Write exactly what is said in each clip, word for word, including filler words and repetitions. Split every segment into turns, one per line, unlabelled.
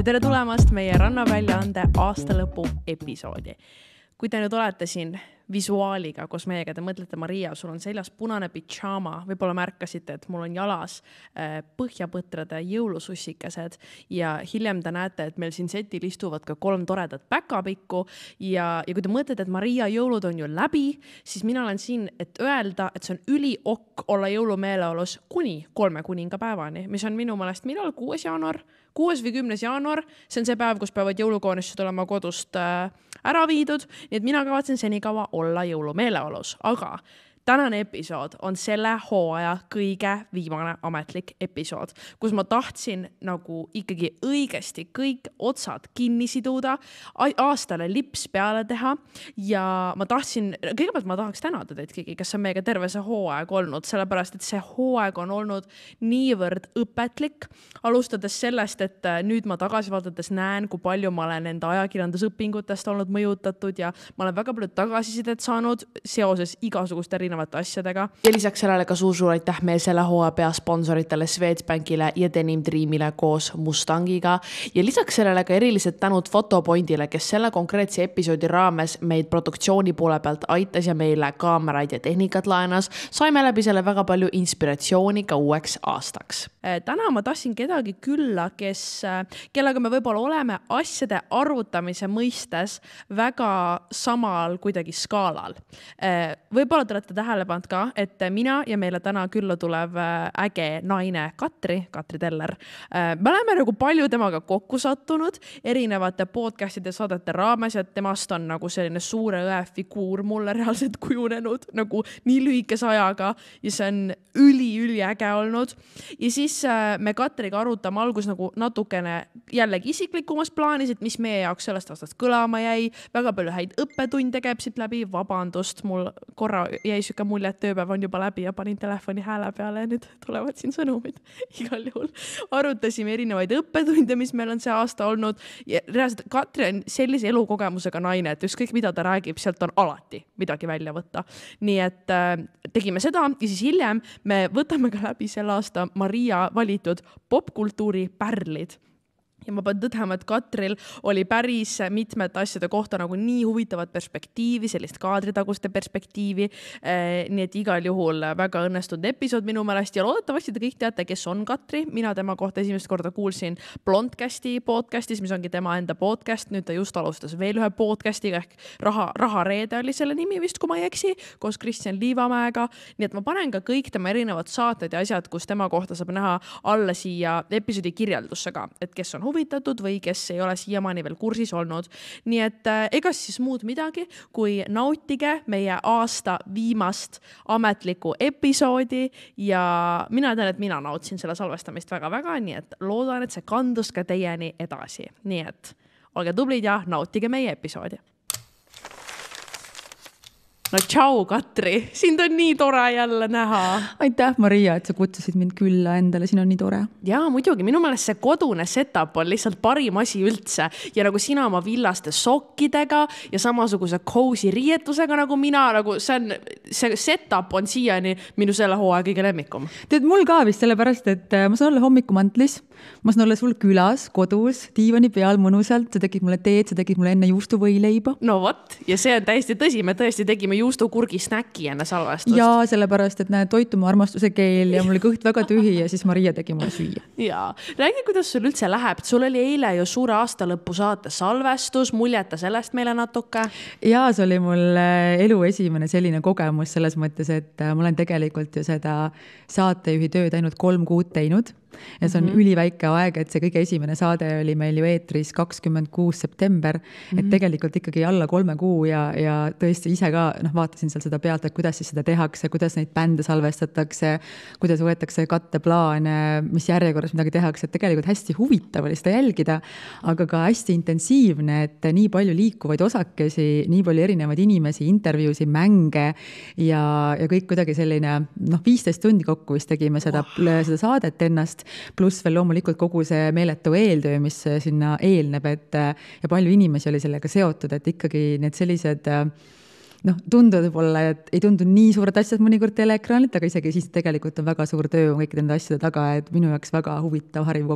tere tulemast meie Rannaväljaande aastalõpu episoodi. Kui te nüüd olete siin visuaaliga koos meiega, te mõtlete, Maria, sul on seljas punane pitšaama, võib-olla märkasite, et mul on jalas põhjapõtrade jõulusussikesed ja hiljem te näete, et meil siin setil istuvad ka kolm toredat päkapikku ja, ja kui te mõtlete, et Maria jõulud on ju läbi, siis mina olen siin, et öelda, et see on üliokk olla jõulumeeleolus kuni kolme kuningapäevani, mis on minu meelest millal kuues jaanuar, kuues või kümnes jaanuar, see on see päev, kus peavad jõulukoonistused olema kodust ära viidud, nii et mina kavatsen senikaua olla jõulumeeleolus, aga tänane episood on selle hooaja kõige viimane ametlik episood, kus ma tahtsin nagu ikkagi õigesti kõik otsad kinni siduda, aastale lips peale teha ja ma tahtsin, kõigepealt ma tahaks tänada teid kõigi, kes on meiega terve see hooaeg olnud, sellepärast et see hooaeg on olnud niivõrd õpetlik, alustades sellest, et nüüd ma tagasi vaadates näen, kui palju ma olen enda ajakirjandusõpingutest olnud mõjutatud ja ma olen väga palju tagasisidet saanud seoses igasugust erinevalt asjadega. Ja lisaks sellele ka suur-suur aitäh meie selle hooaja peasponsoritele Swedbankile ja Denim Dreamile koos Mustangiga. Ja lisaks sellele ka erilised tänud Fotopointile, kes selle konkreetse episoodi raames meid produktsiooni poole pealt aitas ja meile kaameraid ja tehnikat laenas. Saime läbi selle väga palju inspiratsiooni ka uueks aastaks. Täna ma tahtsin kedagi külla, kes, kellega me võib-olla oleme asjade arvutamise mõistes väga samal kuidagi skaalal. Võib-olla te olete tähele pannud ka, et mina ja meile täna külla tulev äge naine Katri, Katri Teller. Me oleme nagu palju temaga kokku sattunud erinevate podcastide saadete raames, et temast on nagu selline suure õe figuur mulle reaalselt kujunenud nagu nii lühikese ajaga ja see on üli-üli äge olnud. Ja siis me Katriga arutame algus nagu natukene jällegi isiklikumas plaanis, et mis meie jaoks sellest aastast kõlama jäi, väga palju häid õppetunde käib siit läbi, vabandust, mul korra jäi siuke mulje, et tööpäev on juba läbi ja panin telefoni hääle peale ja nüüd tulevad siin sõnumid. Igal juhul arutasime erinevaid õppetunde, mis meil on see aasta olnud ja reaalselt Katri on sellise elukogemusega naine, et ükskõik mida ta räägib, sealt on alati midagi välja võtta. Nii et äh, tegime seda ja siis hiljem me võtame ka läbi selle aasta Maria valitud popkultuuri pärlid. Ja ma pean tõdema, et Katril oli päris mitmed asjade kohta nagu nii huvitavat perspektiivi, sellist kaadritaguste perspektiivi, eh, nii et igal juhul väga õnnestunud episood minu meelest ja loodetavasti te kõik teate, kes on Katri. Mina tema kohta esimest korda kuulsin Blondcasti podcastis, mis ongi tema enda podcast, nüüd ta just alustas veel ühe podcastiga ehk Raha, Raha Reede oli selle nimi vist, kui ma ei eksi, koos Kristjan Liivamäega, nii et ma panen ka kõik tema erinevad saated ja asjad, kus tema kohta saab näha alla siia episoodi kirjeldusega, et kes on huvitav huvitatud või kes ei ole siiamaani veel kursis olnud. Nii et äh, egas siis muud midagi, kui nautige meie aasta viimast ametlikku episoodi ja mina tean, et mina nautsin selle salvestamist väga-väga, nii et loodan, et see kandus ka teieni edasi. Nii et olge tublid ja nautige meie episoodi. No tšau, Katri, sind on nii tore jälle näha.
Aitäh, Maria, et sa kutsusid mind külla endale, siin on nii tore.
Jaa, muidugi, minu meelest see kodune setup on lihtsalt parim asi üldse ja nagu sina oma villaste sokkidega ja samasuguse cozy riietusega nagu mina, nagu see, on, see setup on siiani minu selle hooaja kõige lemmikum.
Tead, mul ka vist sellepärast, et ma saan olla hommikumantlis, ma saan olla sul külas, kodus, diivani peal mõnusalt, sa tegid mulle teed, sa tegid mulle enne juustuvõileiba.
No vot, ja see on täiesti tõsi, me tõesti tegime juustukurgi snäki enne salvestust.
Jaa, sellepärast, et näed, toitu mu armastuse keel ja mul oli kõht väga tühi ja siis Maria tegi mulle süüa.
Jaa, räägi, kuidas sul üldse läheb. Sul oli eile ju suure aastalõppu saate salvestus, muljeta sellest meile natuke?
Jaa, see oli mul elu esimene selline kogemus selles mõttes, et ma olen tegelikult ju seda saatejuhi tööd ainult kolm kuud teinud. Ja see on mm-hmm. üliväike aeg, et see kõige esimene saade oli meil ju eetris kakskümmend kuus september, mm-hmm. et tegelikult ikkagi alla kolme kuu ja, ja tõesti ise ka noh, vaatasin seal seda pealt, et kuidas siis seda tehakse, kuidas neid bände salvestatakse, kuidas võetakse katteplaane, mis järjekorras midagi tehakse, et tegelikult hästi huvitav oli seda jälgida, aga ka hästi intensiivne, et nii palju liikuvaid osakesi, nii palju erinevaid inimesi, intervjuusi, mänge ja, ja kõik kuidagi selline noh, viisteist tundi kokku vist tegime seda, oh. seda saadet ennast, pluss veel loomulikult kogu see meeletu eeltöö, mis sinna eelneb, et ja palju inimesi oli sellega seotud, et ikkagi need sellised noh, tunduvad võib-olla, et ei tundu nii suured asjad mõnikord teleekraanilt, aga isegi siis tegelikult on väga suur töö kõikide nende asjade taga, et minu jaoks väga huvitav hariv kogemus.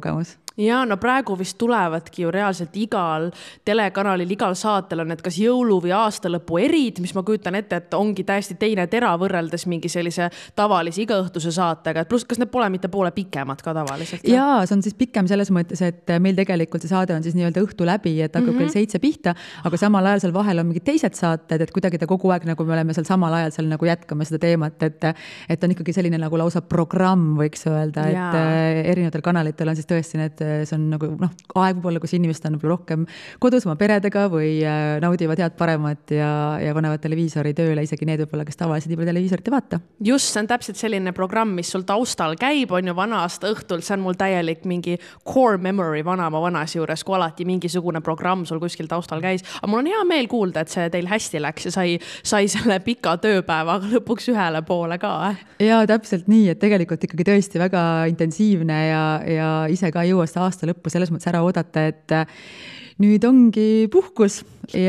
Ja no praegu vist tulevadki ju reaalselt igal telekanalil, igal saatel on need kas jõulu või aastalõpu erid, mis ma kujutan ette, et ongi täiesti teine tera võrreldes mingi sellise tavalise igaõhtuse saatega. Plus, kas need pole mitte poole pikemad ka tavaliselt?
Jaa, see on siis pikem selles mõttes, et meil tegelikult see saade on siis nii-öelda õhtu läbi, et hakkab mm -hmm. kell seitse pihta, aga samal ajal seal vahel on mingid teised saated, et kuidagi ta kogu aeg, nagu me oleme seal samal ajal seal nagu jätkame seda teemat, et, et on ikkagi selline nagu lausa programm, võiks öelda, et ja. erinevatel kanalitel on siis tõesti need see on nagu noh, aeg võib olla, kus inimesed on rohkem kodus oma peredega või naudivad head paremat ja, ja panevad televiisori tööle, isegi need võib olla, kes tavaliselt juba televiisorit ei vaata.
Just, see on täpselt selline programm, mis sul taustal käib, on ju vana aasta õhtul, see on mul täielik mingi core memory vanama vanas juures, kui alati mingisugune programm sul kuskil taustal käis. Aga mul on hea meel kuulda, et see teil hästi läks ja sai, sai selle pika tööpäevaga lõpuks ühele poole ka.
Ja täpselt nii, et tegelikult ikkagi tõesti väga intensiivne ja, ja ise ka jõuast aasta lõppu selles mõttes ära oodata, et nüüd ongi puhkus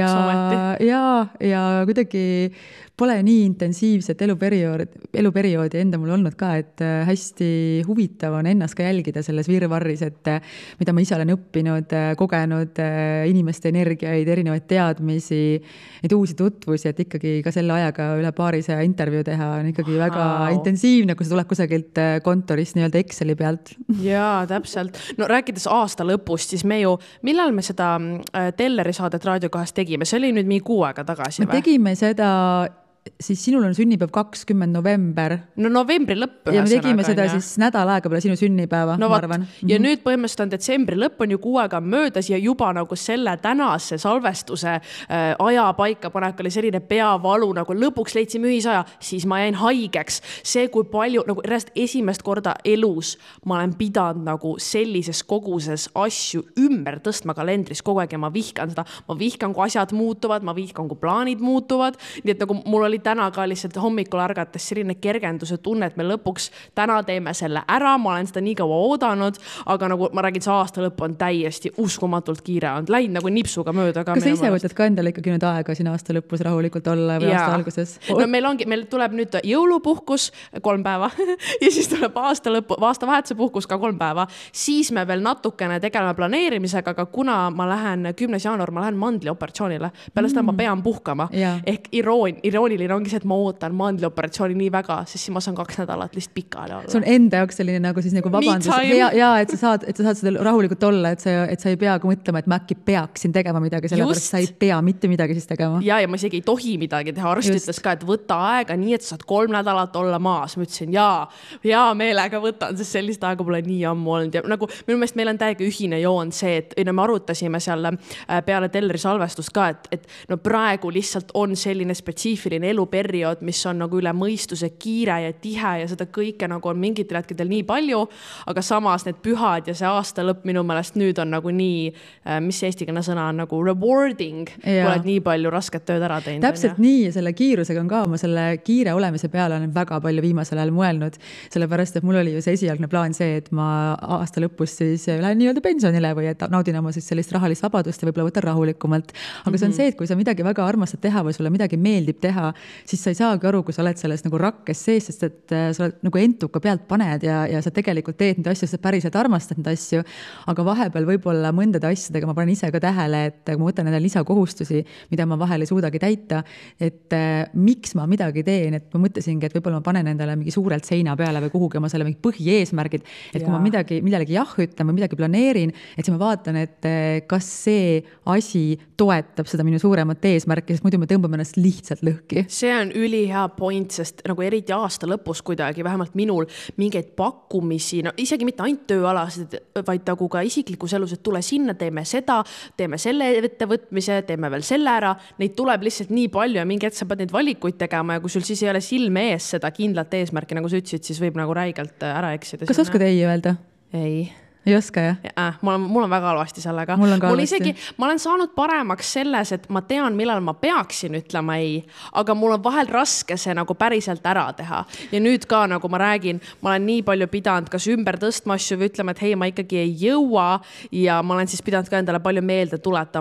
ja, ja, ja kuidagi pole nii intensiivset eluperiood, eluperioodi enda mul olnud ka, et hästi huvitav on ennast ka jälgida selles virvarris, et mida ma ise olen õppinud, kogenud inimeste energiaid, erinevaid teadmisi, neid uusi tutvusi, et ikkagi ka selle ajaga üle paarisaja intervjuu teha on ikkagi wow. väga intensiivne, kui sa tuled kusagilt kontorist nii-öelda Exceli pealt.
Jaa, täpselt. No rääkides aasta lõpust, siis me ju, millal me seda Telleri saadet Raadio kahest tegime? See oli nüüd mingi kuu aega tagasi
me või? Tegime seda siis sinul on sünnipäev kakskümmend november.
No novembri lõpp.
Ja me tegime seda ja. siis nädal aega peale sinu sünnipäeva,
no,
ma arvan.
Ja mm-hmm. nüüd põhimõtteliselt on detsembri lõpp on ju kuu aega möödas ja juba nagu selle tänase salvestuse äh, aja paika panek oli selline peavalu, nagu lõpuks leidsime ühisaja, siis ma jäin haigeks. See, kui palju, nagu esimest korda elus ma olen pidanud nagu sellises koguses asju ümber tõstma kalendris kogu aeg ja ma vihkan seda. Ma vihkan, kui asjad muutuvad, ma vihkan, kui plaanid muutuvad. Nii et nagu mul oli täna ka lihtsalt hommikul argates selline kergenduse tunne, et me lõpuks täna teeme selle ära, ma olen seda nii kaua oodanud, aga nagu ma räägin, see aasta lõpp on täiesti uskumatult kiire, on läinud nagu nipsuga mööda.
Kas sa ise võtad ka endale ikkagi nüüd aega siin aasta lõpus rahulikult olla või ja. aasta alguses?
No meil ongi, meil tuleb nüüd jõulupuhkus kolm päeva ja siis tuleb aasta lõpu, aasta vahetuse puhkus ka kolm päeva. Siis me veel natukene tegeleme planeerimisega, aga kuna ma lähen kümnes jaanuar, ma lähen mandlioperatsioonile, peale seda mm. ma pean puhkama. Ja. Ehk iroon, irooniline ongi see, et ma ootan mandlioperatsiooni nii väga, sest siis ma saan kaks nädalat lihtsalt pikali olla.
See on enda jaoks selline nagu siis nagu vabandus. Ja, ja et, sa saad, et sa saad seda rahulikult olla, et sa, et sa ei pea mõtlema, et ma äkki peaksin tegema midagi, sellepärast sa ei pea mitte midagi siis tegema.
Ja, ja ma isegi ei tohi midagi teha. Arst Just. Ütles ka, et võta aega nii, et sa saad kolm nädalat olla maas. Ma ütlesin, jaa, jaa, meelega võtan, sest sellist aega pole nii ammu olnud. Ja nagu minu meelest meil on täiega ühine joon see, et no, me arutasime seal peale Telleri salvestust ka, et, et no praegu lihtsalt on selline spetsiifiline eluperiood, mis on nagu üle mõistuse kiire ja tihe ja seda kõike nagu on mingitel hetkedel nii palju, aga samas need pühad ja see aasta lõpp minu meelest nüüd on nagu nii, mis eestikene sõna on nagu rewarding, kui oled nii palju rasket tööd ära teinud.
Täpselt ja. Nii ja selle kiirusega on ka, ma selle kiire olemise peale olen väga palju viimasel ajal mõelnud, sellepärast, et mul oli ju see esialgne plaan see, et ma aasta lõpus siis lähen nii-öelda pensionile või et naudin oma siis sellist rahalist vabadust ja võib-olla võtan rahulikumalt. Aga mm-hmm. see on see, et kui sa midagi väga armastad teha või sulle midagi meeldib teha, siis sa ei saagi aru, kui sa oled selles nagu rakkes sees, sest et sa oled nagu entuka pealt paned ja, ja sa tegelikult teed neid asju, sa päriselt armastad neid asju, aga vahepeal võib-olla mõndade asjadega ma panen ise ka tähele, et kui ma võtan nende lisakohustusi, mida ma vahel ei suudagi täita, et äh, miks ma midagi teen, et ma mõtlesingi, et võib-olla ma panen endale mingi suurelt seina peale või kuhugi oma selle mingi põhieesmärgid, et ja. Kui ma midagi, midagi jah ütlen või midagi planeerin, et siis ma vaatan, et kas see asi toetab seda minu suuremat eesmärki, sest muidu me tõmbame ennast lihtsalt lõhki.
See on ülihea point, sest nagu eriti aasta lõpus kuidagi, vähemalt minul mingeid pakkumisi, no isegi mitte ainult tööalasid, vaid nagu ka isiklikus elus, et tule sinna, teeme seda, teeme selle ettevõtmise, teeme veel selle ära, neid tuleb lihtsalt nii palju ja mingi hetk sa pead neid valikuid tegema ja kui sul siis ei ole silme ees seda kindlat eesmärki, nagu sa ütlesid, siis võib nagu räigelt ära eksida.
Kas oskad ei öelda?
Ei.
Ei oska, jah?
Ja, mul, on, mul on väga halvasti sellega.
Mul on ka
mul
halvasti.
Isegi, ma olen saanud paremaks selles, et ma tean, millal ma peaksin ütlema ei, aga mul on vahel raske see nagu päriselt ära teha. Ja nüüd ka, nagu ma räägin, ma olen nii palju pidanud kas ümber tõstma asju või ütlema, et hei, ma ikkagi ei jõua ja ma olen siis pidanud ka endale palju meelde tuletama, et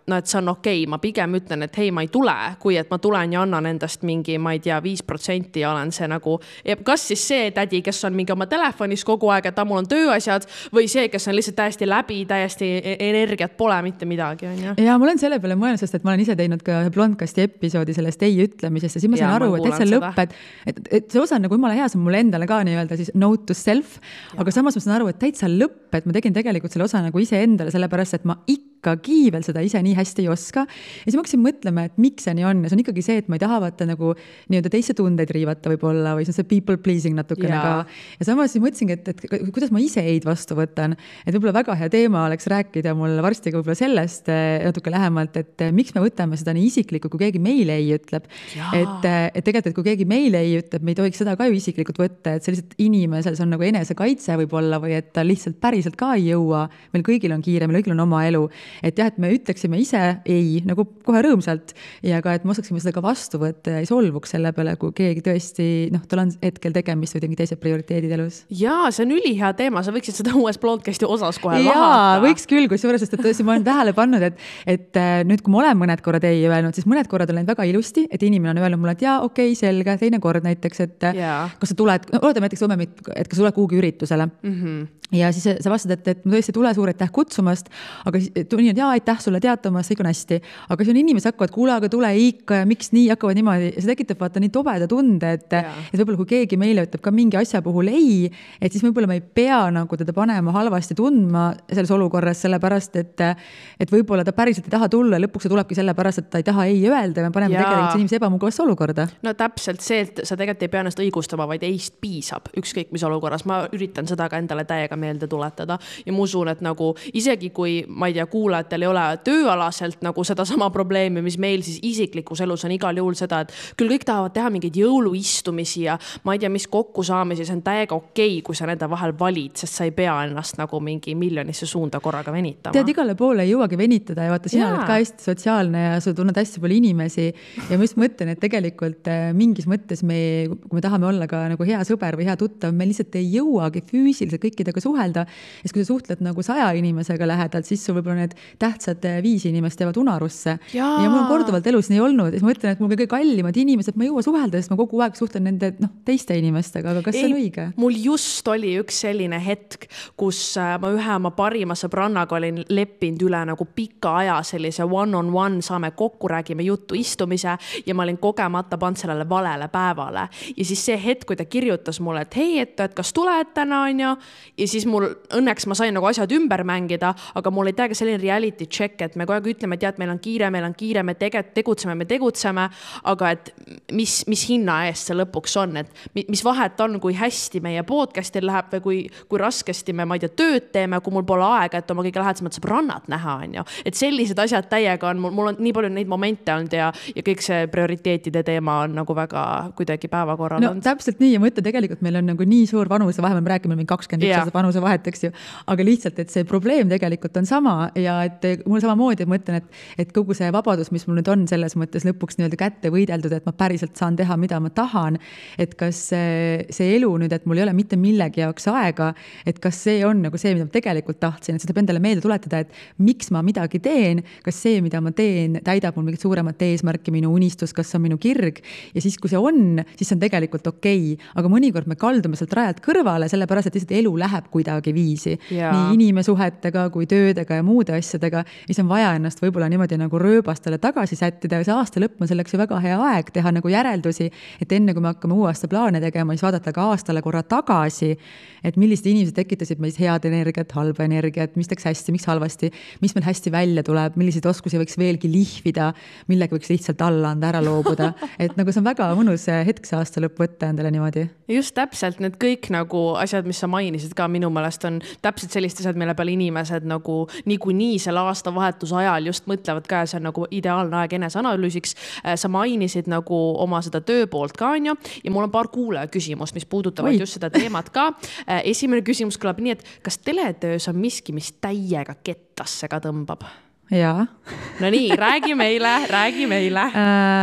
no et see on okei, ma pigem ütlen, et hei, ma ei tule, kui et ma tulen ja annan endast mingi, ma ei tea, viis protsenti ja olen see nagu, kas siis see tädi, kes on mingi oma telefonis kogu aeg, et ta mul on tööasjad, või see, kes on lihtsalt täiesti läbi, täiesti energiat pole mitte midagi. On ju?
Ja ma olen selle peale mõelnud, sest et ma olen ise teinud ka Blondcasti episoodi sellest ei ütlemisest ja siis ma saan ja, aru, et täitsa lõpped, et, et see osa on nagu jumala hea, see on mulle endale ka nii-öelda siis note to self, ja. Aga samas ma saan aru, et täitsa lõpp, et ma tegin tegelikult selle osa nagu ise endale, sellepärast, et ma ikkagi veel seda ise nii hästi ei oska. Ja siis ma hakkasin mõtlema, et miks see nii on. Ja see on ikkagi see, et ma ei taha vaata nagu nii-öelda teiste tundeid riivata võib-olla või see on see people pleasing natukene ja. Ka. Ja samas siis mõtlesingi, et, et kuidas ma ise eid vastu võtan. Et võib-olla väga hea teema oleks rääkida mul varsti võib-olla sellest natuke lähemalt, et miks me võtame seda nii isiklikku, kui keegi meile ei ütleb. Et, et tegelikult, et kui keegi meile ei ütleb, me ei tohiks seda ka ju isiklikult võtta, et see lihtsalt inimesel see on nagu enesekaitse võib-olla või et ta lihtsalt päriselt ka ei jõua. Meil kõigil on kiire, meil kõigil on oma elu. Et jah, et me ütleksime ise ei nagu kohe rõõmsalt ja ka, et me osaksime seda ka vastu võtta ja ei solvuks selle peale, kui keegi tõesti, noh, tal on hetkel tegemist või mingi teised prioriteedid elus.
Jaa, see on ülihea teema, sa võiksid seda uues Blondcasti osas kohe
Jaa,
lahata.
Võiks küll, kui suures, sest et tõesti ma olen tähele pannud, et, et nüüd, kui ma olen mõned korrad ei öelnud, siis mõned korrad olen väga ilusti, et inimene on öelnud mulle, et jaa, okei, selge, teine kord näiteks, et yeah. kas sa tuled, oletame näiteks, et kas sa tuled kuhugi üritusele mm-hmm. ja siis sa vastad, et, et ma tõesti tule suur aitäh kutsumast, aga nii, et jaa, aitäh sulle teatamas, kõik on hästi. Aga siis on inimesed hakkavad, kuule, aga tule ikka ja miks nii hakkavad niimoodi. Ja see tekitab vaata nii tobeda tunde, et, et võib-olla kui keegi meile ütleb ka mingi asja puhul ei, et siis võib-olla me ei pea nagu teda panema halvasti tundma selles olukorras, sellepärast, et, et võib-olla ta päriselt ei taha tulla ja lõpuks see tulebki sellepärast, et ta ei taha ei öelda ja me paneme ja. Tegelikult inimese ebamugavasse olukorda.
No täpselt see, et sa tegelikult ei pea ennast õigustama, vaid eist piisab ükskõik mis olukorras. Ma üritan seda ka endale täiega meelde tuletada ja ma usun, et nagu isegi kui, ma ei tea, kuulajatel ei ole tööalaselt nagu seda sama probleemi, mis meil siis isiklikus elus on igal juhul seda, et küll kõik tahavad teha mingeid jõuluistumisi ja ma ei tea, mis kokkusaamisi, see on täiega okei, kui sa nende vahel valid, sest sa ei pea ennast nagu mingi miljonisse suunda korraga venitama.
Tead, igale poole ei jõuagi venitada ja vaata, sina ja. Oled ka hästi sotsiaalne ja sa tunned hästi palju inimesi ja ma just mõtlen, et tegelikult mingis mõttes me, kui me tahame olla ka nagu hea sõber või hea tuttav, me lihtsalt ei jõuagi füüsiliselt kõikidega suhelda. Ja kui sa suhtled nagu saja inimesega lähedalt, siis sul võib-olla need tähtsad viis inimest jäävad unarusse. Ja. ja mul on korduvalt elus nii olnud. Ja ma mõtlen, et mul kõige kallimad inimesed, ma ei jõua suhelda, sest ma kogu aeg suhtlen nende no, teiste inimestega, aga kas ei, see on õige?
Mul just oli üks selline hetk, kus ma ühe oma parima sõbrannaga olin leppinud üle nagu pika aja sellise one-on-one, saame kokku, räägime juttu istumise ja ma olin kogemata pannud sellele valele päevale. Ja siis see hetk, kui ta kirjutas mulle, et hei, et, et kas tuled täna on ju? Ja siis mul õnneks ma sain nagu asjad ümber mängida, aga mul ei täiega selline reality check, et me kogu aeg ütleme, et jah, et meil on kiire, meil on kiire, me tege, tegutseme, me tegutseme, aga et mis, mis hinna eest see lõpuks on, et mis vahet on, kui hästi meie podcastil läheb või kui, kui raskesti me, ma ei tea, tööd teeme, kui mul pole aega, et oma kõige lähedasemad sõbrannad näha on ju. Et sellised asjad täiega on, mul, mul on nii palju neid momente olnud ja, ja kõik see prioriteetide teema on nagu väga kuidagi päevakorral
no,
olnud.
Täpselt nii ja mõtle, tegelikult meil on nagu nii suur vanuse vahe, me räägime mingi kakskümmend üks yeah. vanuse vahet, eks ju, aga lihtsalt, et see probleem tegelikult on sama ja et mul samamoodi mõtlen, et, et kogu see vabadus, mis mul nüüd on selles mõttes lõpuks nii-öelda kätte võideldud, et ma päriselt saan teha, mida ma tahan, et kas see, see elu nüüd, et mul ei ole mitte millegi jaoks aega, et kas see on nagu see, mida ma tegelikult tahtsin, et seda peab endale meelde tuletada, et miks ma midagi teen, kas see, mida ma teen, täidab mul mingit suuremat eesmärki, minu unistus, kas on minu kirg ja siis, kui see on, siis see on tegelikult okei, aga mõnikord me kaldume sealt rajalt kõrvale, sellepärast, et lihtsalt elu läheb kuidagi viisi, ja. Nii inimesuhetega kui töödega ja muude asjadega, siis on vaja ennast võib-olla niimoodi nagu rööbastele tagasi sättida ja see aasta lõpp on selleks ju väga hea aeg teha nagu järeldusi, et enne kui me hakkame uue aasta plaane tegema, siis vaadata ka aastale korra tagasi, et millised inimesed tekitasid meis head energiat, halba energiat, mis läks hästi, miks halvasti, mis meil hästi välja tuleb, milliseid oskusi võiks veelgi lihvida, millega võiks lihtsalt alla anda, ära loobuda. Et nagu see on väga mõnus hetk see aasta lõpp võtta endale niimoodi.
Just täpselt, need kõik nagu asjad, mis sa mainisid ka minu meelest on täpselt sellist asjad, mille peal inimesed nagu niiku nii selle aasta vahetuse ajal just mõtlevad ka, see on nagu ideaalne aeg eneseanalüüsiks. Sa mainisid nagu oma seda tööpoolt ka on ju, ja mul on paar kuulaja küsimust, mis puudutavad Oi. Just seda teemat ka. Esimene küsimus kõlab nii, et kas teletöös on miski, mis täiega kettasse ka tõmbab?
Jaa.
No nii, räägi meile, räägi meile.
Äh,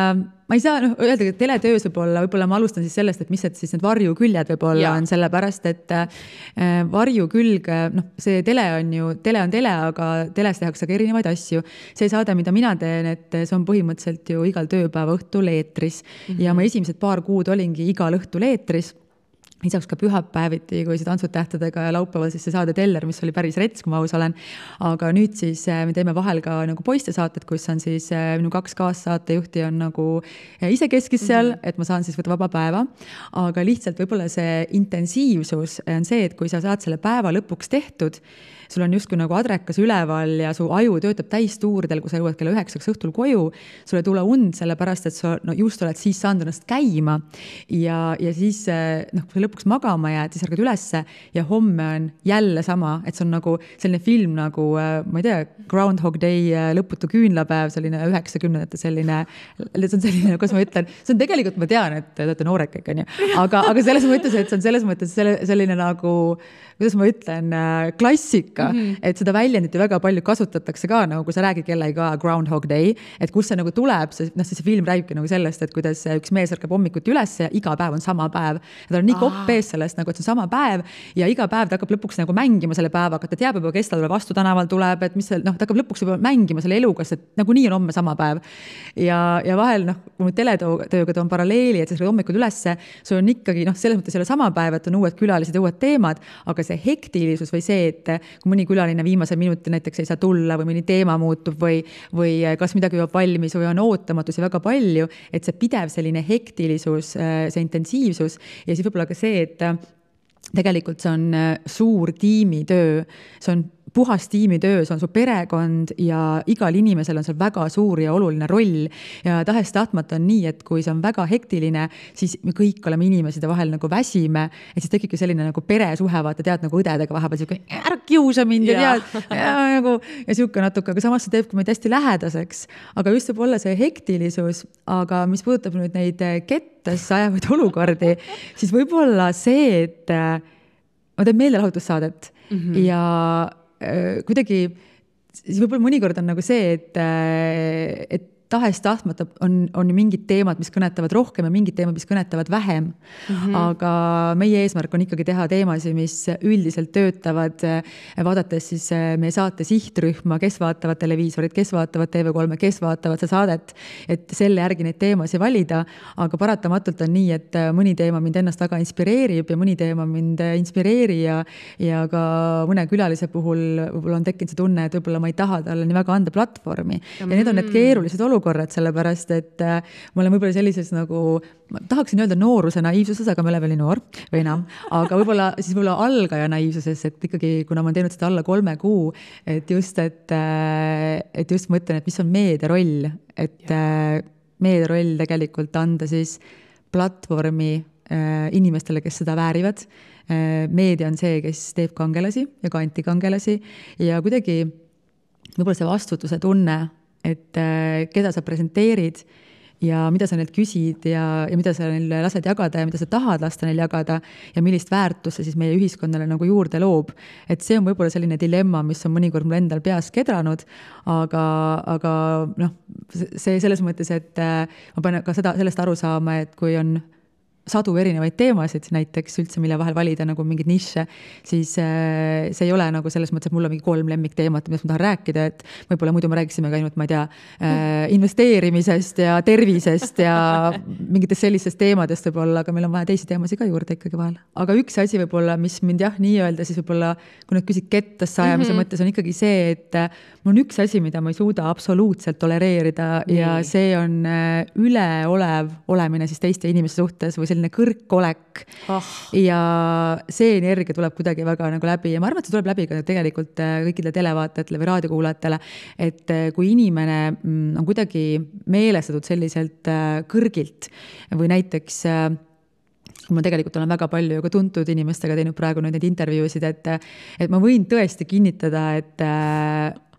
ma ei saa noh, öelda, et teletöös võib-olla, võib-olla ma alustan siis sellest, et mis et siis need varjuküljed võib-olla ja. on sellepärast, et äh, varjukülg, noh, see tele on ju, tele on tele, aga teles tehakse ka erinevaid asju. See saade, mida mina teen, et see on põhimõtteliselt ju igal tööpäeva õhtul eetris mm-hmm. ja ma esimesed paar kuud olingi igal õhtul eetris. Lisaks ka pühapäeviti, kui see Tantsud tähtedega ja laupäeval siis see saade Teller, mis oli päris rets, kui ma aus olen. Aga nüüd siis me teeme vahel ka nagu poiste saated, kus on siis minu kaks kaassaatejuhti on nagu ise keskis seal, mm-hmm. et ma saan siis võtta vaba päeva. Aga lihtsalt võib-olla see intensiivsus on see, et kui sa saad selle päeva lõpuks tehtud, sul on justkui nagu adrekas üleval ja su aju töötab täistuurdel, kui sa jõuad kella üheksaks õhtul koju, sulle tule und sellepärast, et sa no, just oled siis saanud ennast käima ja, ja siis noh, kui sa lõpuks magama jääd, siis ärgad ülesse ja homme on jälle sama, et see on nagu selline film nagu, ma ei tea, Groundhog Day, lõputu küünlapäev, selline üheksakümnendate selline, see on selline, kuidas ma ütlen, see on tegelikult, ma tean, et te olete noorek kõik, on ju, aga, aga selles mõttes, et see on selles mõttes selline nagu, kuidas ma ütlen, klassika, mm-hmm. et seda väljendit ju väga palju kasutatakse ka, nagu kui sa räägid kellegi ka Groundhog Day, et kus see nagu tuleb, see, noh, see film räägibki nagu sellest, et kuidas üks mees ärkab hommikuti üles ja iga päev on sama päev. Ja ta on nii kopp ees sellest, nagu et see on sama päev ja iga päev ta hakkab lõpuks nagu mängima selle päevaga, ta teab juba, kes ta tuleb vastu tänaval tuleb, et mis see, noh, ta hakkab lõpuks juba mängima selle eluga, et nagu nii on homme sama päev. Ja, ja vahel, noh, kui teletööga toon paralleeli, et see hommikul ülesse, sul on ikkagi, noh, selles mõttes selle sama päev, et on uued külalised ja uued teemad, aga see hektilisus või see, et kui mõni külaline viimase minuti näiteks ei saa tulla või mõni teema muutub või, või kas midagi jõuab valmis või on ootamatusi väga palju, et see pidev selline hektilisus, see intensiivsus ja siis võib-olla ka see, et tegelikult see on suur tiimitöö, see on puhas tiimitöö, see on su perekond ja igal inimesel on seal väga suur ja oluline roll ja tahes tahtmata on nii, et kui see on väga hektiline, siis me kõik oleme inimesed ja vahel nagu väsime, et siis tekibki selline nagu peresuhe, vaata tead nagu õdedega vahepeal siuke, ära kiusa mind ja, ja tead ja, nagu, ja siuke natuke, aga samas see teebki meid hästi lähedaseks, aga just võib olla see hektilisus, aga mis puudutab nüüd neid kettasse ajavaid olukordi, siis võib-olla see, et ma teen meelelahutussaadet mm-hmm. ja kuidagi, siis võib-olla mõnikord on nagu see, et, et tahes tahtmata on, on mingid teemad, mis kõnetavad rohkem ja mingid teemad, mis kõnetavad vähem. Mm-hmm. Aga meie eesmärk on ikkagi teha teemasid, mis üldiselt töötavad, vaadates siis meie saate sihtrühma, kes vaatavad televiisorit, kes vaatavad T V kolme, kes vaatavad seda saadet, et selle järgi neid teemasid valida. Aga paratamatult on nii, et mõni teema mind ennast väga inspireerib ja mõni teema mind inspireeri ja, ja ka mõne külalise puhul võib-olla on tekkinud see tunne, et võib-olla ma ei taha talle nii väga anda platvormi. Mm-hmm. Ja need on need keerulised olukorrad, korrad, sellepärast, et ma olen võib-olla sellises nagu, ma tahaksin öelda nooruse naiivsuses, aga me oleme veel noor või enam, aga võib-olla siis võib-olla algaja naiivsuses, et ikkagi, kuna ma olen teinud seda alla kolme kuu, et just, et, et just mõtlen, et mis on meedia roll, et meedia roll tegelikult anda siis platvormi inimestele, kes seda väärivad. Meedia on see, kes teeb kangelasi ja ka antikangelasi ja kuidagi võib-olla see vastutuse tunne, et keda sa presenteerid ja mida sa neilt küsid ja, ja mida sa neil lased jagada ja mida sa tahad lasta neil jagada ja millist väärtust see siis meie ühiskonnale nagu juurde loob. Et see on võib-olla selline dilemma, mis on mõnikord mul endal peas kedranud, aga, aga noh, see selles mõttes, et ma pean ka seda, sellest aru saama, et kui on sadu erinevaid teemasid, näiteks üldse, mille vahel valida nagu mingid nišše, siis see ei ole nagu selles mõttes, et mul on mingi kolm lemmikteemat, millest ma tahan rääkida, et võib-olla muidu me rääkisime ka ainult, ma ei tea, investeerimisest ja tervisest ja mingitest sellistest teemadest võib-olla, aga meil on vaja teisi teemasid ka juurde ikkagi vahel. Aga üks asi võib-olla, mis mind jah, nii öelda, siis võib-olla, kui nüüd küsid kettasse ajamise mm-hmm. mõttes, on ikkagi see, et mul on üks asi, mida ma ei suuda absoluutselt tolereerida mm. ja see on üleolev olemine siis teiste inimeste suhtes või selline kõrgkolek oh. ja see energia tuleb kuidagi väga nagu läbi ja ma arvan, et see tuleb läbi ka tegelikult kõikidele televaatajatele või raadiokuulajatele, et kui inimene on kuidagi meelestatud selliselt kõrgilt või näiteks ma tegelikult olen väga palju ka tuntud inimestega teinud praegu neid intervjuusid, et, et ma võin tõesti kinnitada, et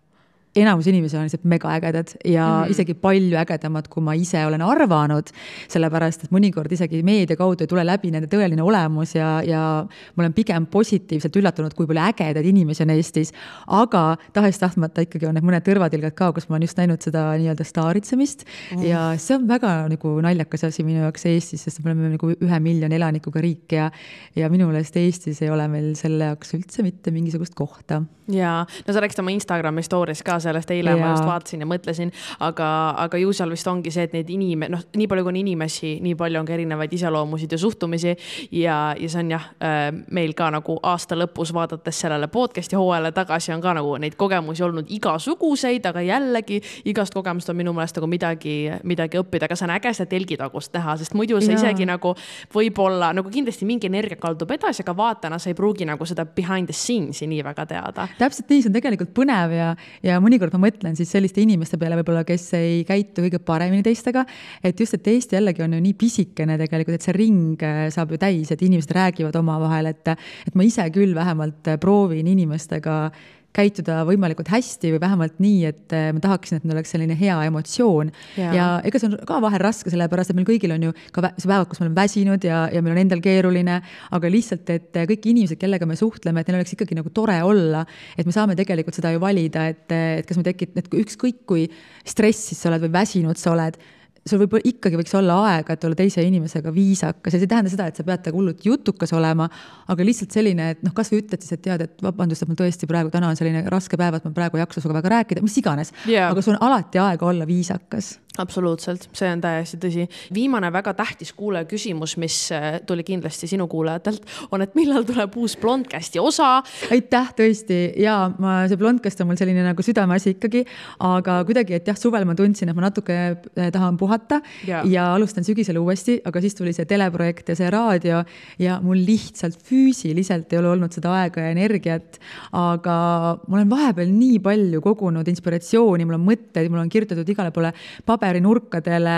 enamus inimesi on lihtsalt mega ägedad ja mm -hmm. isegi palju ägedamad, kui ma ise olen arvanud, sellepärast, et mõnikord isegi meedia kaudu ei tule läbi nende tõeline olemus ja, ja ma olen pigem positiivselt üllatunud, kui palju ägedaid inimesi on Eestis, aga tahes-tahtmata ikkagi on need mõned tõrvatilgad ka, kus ma olen just näinud seda nii-öelda staaritsemist mm. ja see on väga nagu naljakas asi minu jaoks Eestis, sest me oleme nagu ühe miljoni elanikuga riik ja, ja minu meelest Eestis ei ole meil selle jaoks üldse mitte mingisugust kohta.
Ja, no sa rääksid oma Instagrami stories ka sellest eile, ma just vaatasin ja mõtlesin, aga, aga ju seal vist ongi see, et neid inime, noh, nii palju kui on inimesi, nii palju on ka erinevaid iseloomusid ja suhtumisi ja, ja see on jah, meil ka nagu aasta lõpus vaadates sellele podcasti hooajale tagasi on ka nagu neid kogemusi olnud igasuguseid, aga jällegi igast kogemust on minu meelest nagu midagi, midagi õppida, aga see on äge seda telgitagust teha, sest muidu sa isegi nagu võib-olla, nagu kindlasti mingi energia kaldub edasi, aga vaatana sa ei pruugi nagu seda behind the scenes'i nii väga teada.
Täpselt nii, see on tegelikult põnev ja, ja mõnikord ma mõtlen siis selliste inimeste peale võib-olla, kes ei käitu kõige paremini teistega, et just, et Eesti jällegi on ju nii pisikene tegelikult, et see ring saab ju täis, et inimesed räägivad omavahel, et, et ma ise küll vähemalt proovin inimestega käituda võimalikult hästi või vähemalt nii, et ma tahaksin, et meil oleks selline hea emotsioon. Ja, ja ega see on ka vahel raske, sellepärast, et meil kõigil on ju ka see päevad, kus me oleme väsinud ja, ja meil on endal keeruline, aga lihtsalt, et kõik inimesed, kellega me suhtleme, et neil oleks ikkagi nagu tore olla, et me saame tegelikult seda ju valida, et, et kas me tekib, et ükskõik kui stressis sa oled või väsinud sa oled, sul võib ikkagi võiks olla aega, et olla teise inimesega viisakas ja see ei tähenda seda, et sa pead hullult jutukas olema, aga lihtsalt selline, et noh, kas või ütled siis, et tead, et vabandust, et mul tõesti praegu täna on selline raske päev, et ma praegu ei jaksa suga väga rääkida, mis iganes, yeah. aga sul on alati aega olla viisakas.
Absoluutselt, see on täiesti tõsi. Viimane väga tähtis kuulaja küsimus, mis tuli kindlasti sinu kuulajatelt, on, et millal tuleb uus Blondcasti osa?
Aitäh, tõesti. Ja ma, see Blondcast on mul selline nagu südameasi ikkagi, aga kuidagi, et jah, suvel ma tundsin, et ma natuke tahan puhata ja, ja alustan sügisel uuesti, aga siis tuli see teleprojekt ja see raadio ja mul lihtsalt füüsiliselt ei ole olnud seda aega ja energiat, aga ma olen vahepeal nii palju kogunud inspiratsiooni, mul on mõtteid, mul on kirjutatud igale poole paberinurkadele,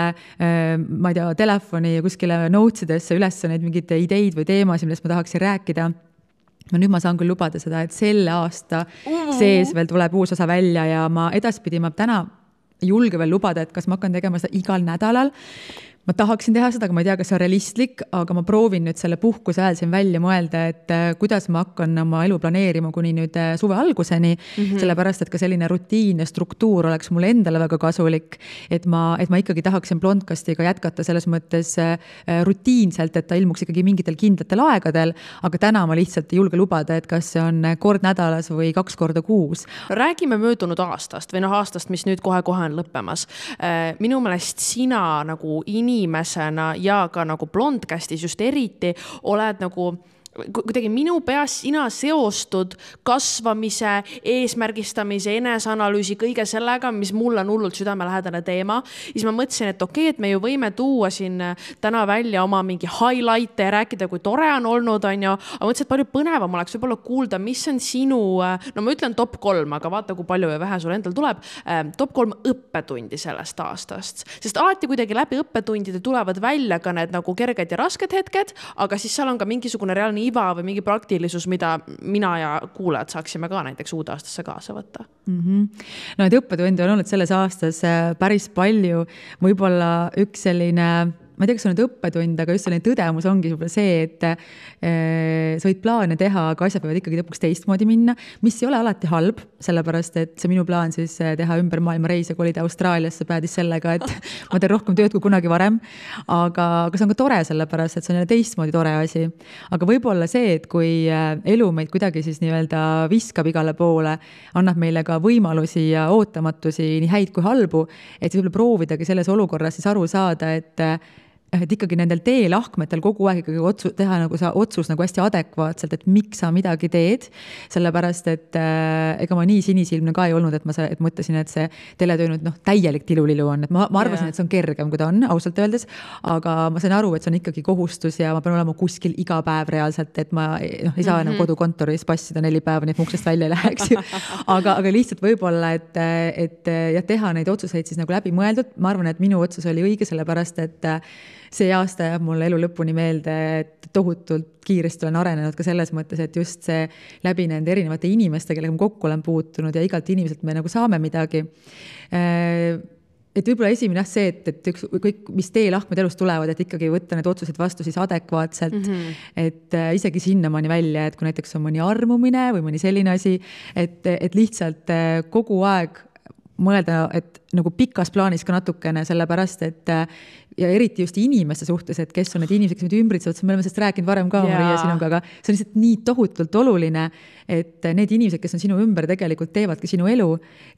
ma ei tea, telefoni ja kuskile notesidesse üles neid mingeid ideid või teemasid, millest ma tahaksin rääkida. No nüüd ma saan küll lubada seda, et selle aasta sees veel tuleb uus osa välja ja ma edaspidi ma täna julge veel lubada, et kas ma hakkan tegema seda igal nädalal. Ma tahaksin teha seda, aga ma ei tea, kas see on realistlik, aga ma proovin nüüd selle puhkuse ajal siin välja mõelda, et kuidas ma hakkan oma elu planeerima kuni nüüd suve alguseni, mm-hmm. sellepärast, et ka selline rutiin ja struktuur oleks mulle endale väga kasulik, et ma, et ma ikkagi tahaksin Blondcastiga jätkata selles mõttes rutiinselt, et ta ilmuks ikkagi mingitel kindlatel aegadel, aga täna ma lihtsalt ei julge lubada, et kas see on kord nädalas või kaks korda kuus.
Räägime möödunud aastast või noh aastast, mis nüüd kohe-kohe on lõppemas. Minu meelest sina nagu inimesena inimesena ja ka nagu Blondcastis just eriti oled nagu kuidagi minu peas sina seostud kasvamise, eesmärgistamise, eneseanalüüsi, kõige sellega, mis mulle on hullult südamelähedane teema. Siis ma mõtlesin, et okei, et me ju võime tuua siin täna välja oma mingi highlight ja rääkida, kui tore on olnud, on ju. Aga mõtlesin, et palju põnevam oleks võib-olla kuulda, mis on sinu, no ma ütlen top kolm, aga vaata, kui palju või vähe sul endal tuleb, top kolm õppetundi sellest aastast. Sest alati kuidagi läbi õppetundide tulevad välja ka need nagu kerged ja rasked hetked, aga siis seal on ka mingisugune reaalne iva või mingi praktilisus, mida mina ja kuulajad saaksime ka näiteks uude aastasse kaasa võtta.
Mm-hmm. No, et õppetundi on olnud selles aastas päris palju, võib-olla üks selline, ma ei tea, kas on nüüd õppetund, aga just selline tõdemus ongi juba see, et äh, sa võid plaane teha, aga asjad peavad ikkagi lõpuks teistmoodi minna, mis ei ole alati halb, sellepärast, et see minu plaan siis teha ümber maailma reis ja kolida Austraaliasse päädis sellega, et ma teen rohkem tööd kui kunagi varem, aga, aga see on ka tore sellepärast, et see on jälle teistmoodi tore asi. Aga võib-olla see, et kui elu meid kuidagi siis nii-öelda viskab igale poole, annab meile ka võimalusi ja ootamatusi nii häid kui halbu, et siis võib-olla proovidagi selles olukorras siis aru saada, et et ikkagi nendel teelahkmetel kogu aeg ikkagi otsu, teha nagu sa otsus nagu hästi adekvaatselt, et miks sa midagi teed, sellepärast, et äh, ega ma nii sinisilmne ka ei olnud, et ma et mõtlesin, et see teletöö nüüd noh, täielik tilulilu on, et ma, ma arvasin, yeah. et see on kergem, kui ta on, ausalt öeldes, aga ma sain aru, et see on ikkagi kohustus ja ma pean olema kuskil iga päev reaalselt, et ma noh, ei saa enam mm-hmm. kodukontoris passida neli päeva, nii et muksest välja ei läheks ju. aga, aga lihtsalt võib-olla, et, et ja teha neid otsuseid siis nagu läbi mõeldud, ma arvan, et minu otsus oli õige, sellepärast, et see aasta jääb mulle elu lõpuni meelde, et tohutult kiiresti olen arenenud ka selles mõttes, et just see läbi nende erinevate inimeste, kellega ma kokku olen puutunud ja igalt inimeselt me nagu saame midagi. Et võib-olla esimene jah see, et, et üks, kõik, mis teelahkmed elus tulevad, et ikkagi võtta need otsused vastu siis adekvaatselt, mm -hmm. et äh, isegi sinnamaani välja, et kui näiteks on mõni armumine või mõni selline asi, et, et lihtsalt äh, kogu aeg mõelda, et nagu pikas plaanis ka natukene, sellepärast, et ja eriti just inimeste suhtes, et kes on need inimesed, kes meid ümbritsevad, me oleme sellest rääkinud varem ka, Maria, sinuga, aga see on lihtsalt nii tohutult oluline, et need inimesed, kes on sinu ümber, tegelikult teevadki sinu elu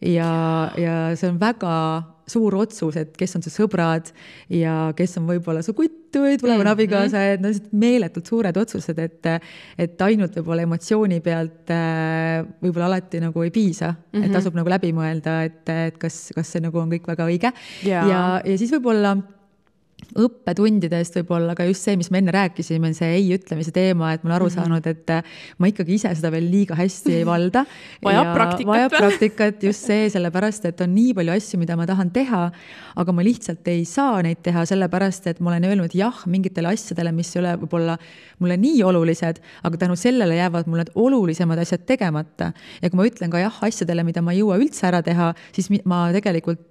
ja, ja see on väga suur otsus, et kes on su sõbrad ja kes on võib-olla su kutt või tulevane abikaasa, et no meeletult suured otsused, et, et ainult võib-olla emotsiooni pealt võib-olla alati nagu ei piisa, mm -hmm. et tasub nagu läbi mõelda, et, et kas, kas see nagu on kõik väga õige. Ja, ja, ja siis võib-olla õppetundidest võib-olla ka just see, mis me enne rääkisime, see ei ütlemise teema, et ma olen aru saanud, et ma ikkagi ise seda veel liiga hästi ei valda.
Vajab praktikat.
Vajab praktikat, just see, sellepärast, et on nii palju asju, mida ma tahan teha, aga ma lihtsalt ei saa neid teha, sellepärast, et ma olen öelnud jah mingitele asjadele, mis ei ole võib-olla mulle nii olulised, aga tänu sellele jäävad mulle olulisemad asjad tegemata. Ja kui ma ütlen ka jah asjadele, mida ma ei jõua üldse ära teha, siis ma tegelikult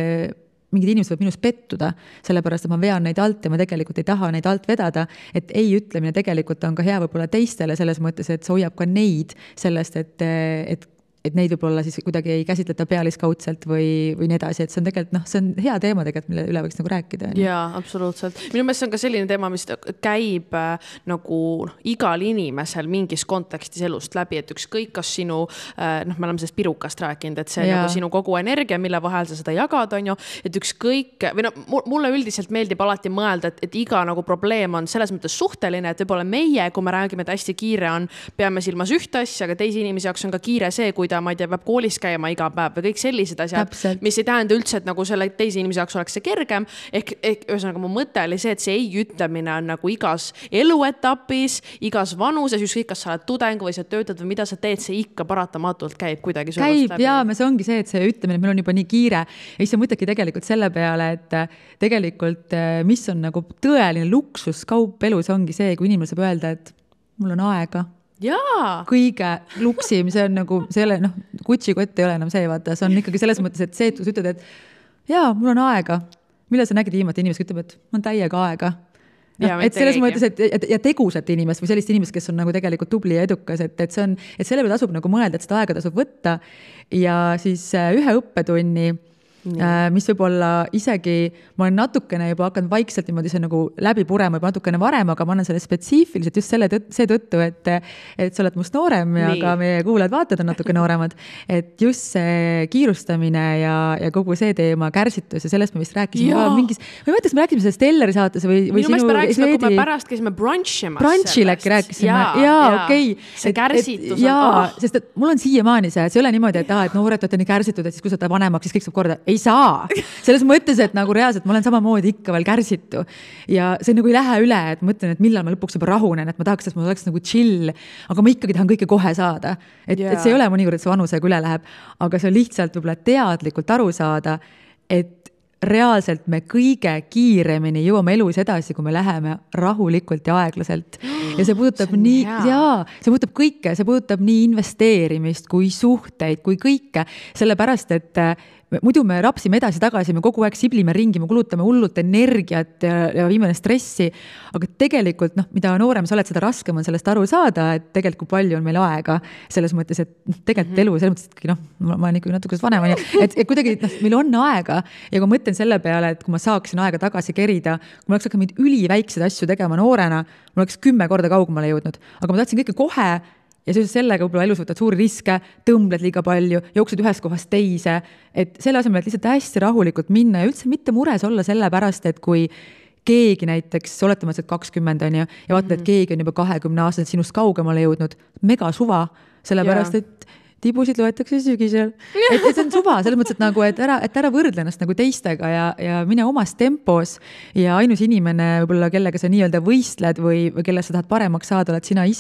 mingid inimesed võib minust pettuda, sellepärast, et ma vean neid alt ja ma tegelikult ei taha neid alt vedada, et ei ütlemine tegelikult on ka hea võib-olla teistele selles mõttes, et see hoiab ka neid sellest, et, et et neid võib-olla siis kuidagi ei käsitleta pealiskaudselt või, või nii edasi, et see on tegelikult, noh, see on hea teema tegelikult, mille üle võiks nagu rääkida.
Jaa, absoluutselt. Minu meelest see on ka selline teema, mis käib äh, nagu igal inimesel mingis kontekstis elust läbi, et ükskõik, kas sinu, äh, noh, me oleme sellest pirukast rääkinud, et see on nagu sinu kogu energia, mille vahel sa seda jagad, on ju, et ükskõik, või no mulle üldiselt meeldib alati mõelda, et, et iga nagu probleem on selles mõttes suhteline, et võib-olla meie, kui me räägime, et hästi kiire on, peame silmas ühte asja, aga teisi inimesi jaoks on ka kiire see, kui ta, ma ei tea, peab koolis käima iga päev või kõik sellised asjad, Täpselt. mis ei tähenda üldse, et nagu selle teise inimese jaoks oleks see kergem. Ehk, ehk ühesõnaga mu mõte oli see, et see ei ütlemine on nagu igas eluetapis, igas vanuses, ükskõik kas sa oled tudeng või sa töötad või mida sa teed, see ikka paratamatult käib kuidagi.
Käib ja see ongi see, et see ütlemine, meil on juba nii kiire. Ja siis sa mõtlegi tegelikult selle peale, et tegelikult mis on nagu tõeline luksuskaup elus ongi see, kui inimene saab öelda, et mul on aega.
Jaa.
Kõige luksim, see on nagu selle, noh, Gucci kott ei ole enam see, vaata, see on ikkagi selles mõttes, et see, et sa ütled, et jaa, mul on aega. Millal sa nägid viimati inimest, ütleb, et mul on täiega aega. Ja, et selles keegi. mõttes, et ja, ja tegusat inimest või sellist inimest, kes on nagu tegelikult tubli ja edukas, et, et see on, et selle peale tasub nagu mõelda, et seda aega tasub võtta ja siis ühe õppetunni Nii. mis võib olla isegi, ma olen natukene juba hakanud vaikselt niimoodi see nagu läbi purema juba natukene varem, aga ma annan selle spetsiifiliselt just selle tõt, see tõttu, et, et sa oled must noorem ja Nii. ka meie kuulajad-vaatajad on natuke nooremad, et just see kiirustamine ja, ja kogu see teema, kärsitus ja sellest me vist rääkisime ka mingis, ma ei mõttes, me rääkisime sellest Stellari saates või, või
Minu sinu... Minu rääkisime, kui me pärast käisime brunchimas.
Brunchil äkki rääkisime, jaa, jaa okei. Okay.
See kärsitus
et, et, on... Jaa, oh. sest et mul on siiamaani see, et see ei ole niimoodi, et, ah, et noored olete nii kärsitud, et siis kui sa oled vanemaks, siis kõik saab korda. Ei saa. Selles mõttes, et nagu reaalselt ma olen samamoodi ikka veel kärsitu ja see nagu ei lähe üle, et mõtlen, et millal ma lõpuks juba rahunen, et ma tahaks, et ma oleks nagu chill, aga ma ikkagi tahan kõike kohe saada. Et, yeah. et see ei ole mõnikord, et see vanusega üle läheb, aga see on lihtsalt võib-olla teadlikult aru saada, et reaalselt me kõige kiiremini jõuame elus edasi, kui me läheme rahulikult ja aeglaselt. Ja see puudutab see nii, jaa, see puudutab kõike, see puudutab nii investeerimist kui suhteid, kui kõike, sellepärast, et muidu me rapsime edasi-tagasi, me kogu aeg siblime ringi, me kulutame hullult energiat ja, ja viimane stressi, aga tegelikult, noh, mida noorem sa oled, seda raskem on sellest aru saada, et tegelikult kui palju on meil aega selles mõttes, et tegelikult elu, selles mõttes, et noh, ma olen ikkagi natuke vanem, et, et kuidagi noh, meil on aega ja kui ma mõtlen selle peale, et kui ma saaksin aega tagasi kerida, kui ma oleks hakanud mingeid üliväikseid asju tegema noorena, ma oleks kümme korda kaugemale jõudnud, aga ma tahtsin kõike kohe ja seoses sellega võib-olla elus võtad suuri riske, tõmbled liiga palju, jooksed ühest kohast teise, et selle asemel, et lihtsalt hästi rahulikult minna ja üldse mitte mures olla selle pärast, et kui keegi näiteks, oletame, et kakskümmend on ju, ja vaatad, et keegi on juba kahekümne aastaselt sinust kaugemale jõudnud, mega suva, sellepärast, et tibusid loetakse sügisel. Et, et see on suva, selles mõttes, et, nagu, et, ära, et ära võrdle ennast nagu teistega ja, ja mine omas tempos ja ainus inimene, võib-olla kellega sa nii-öelda võistled või, või kelle sa tahad paremaks saada, oled sina ise.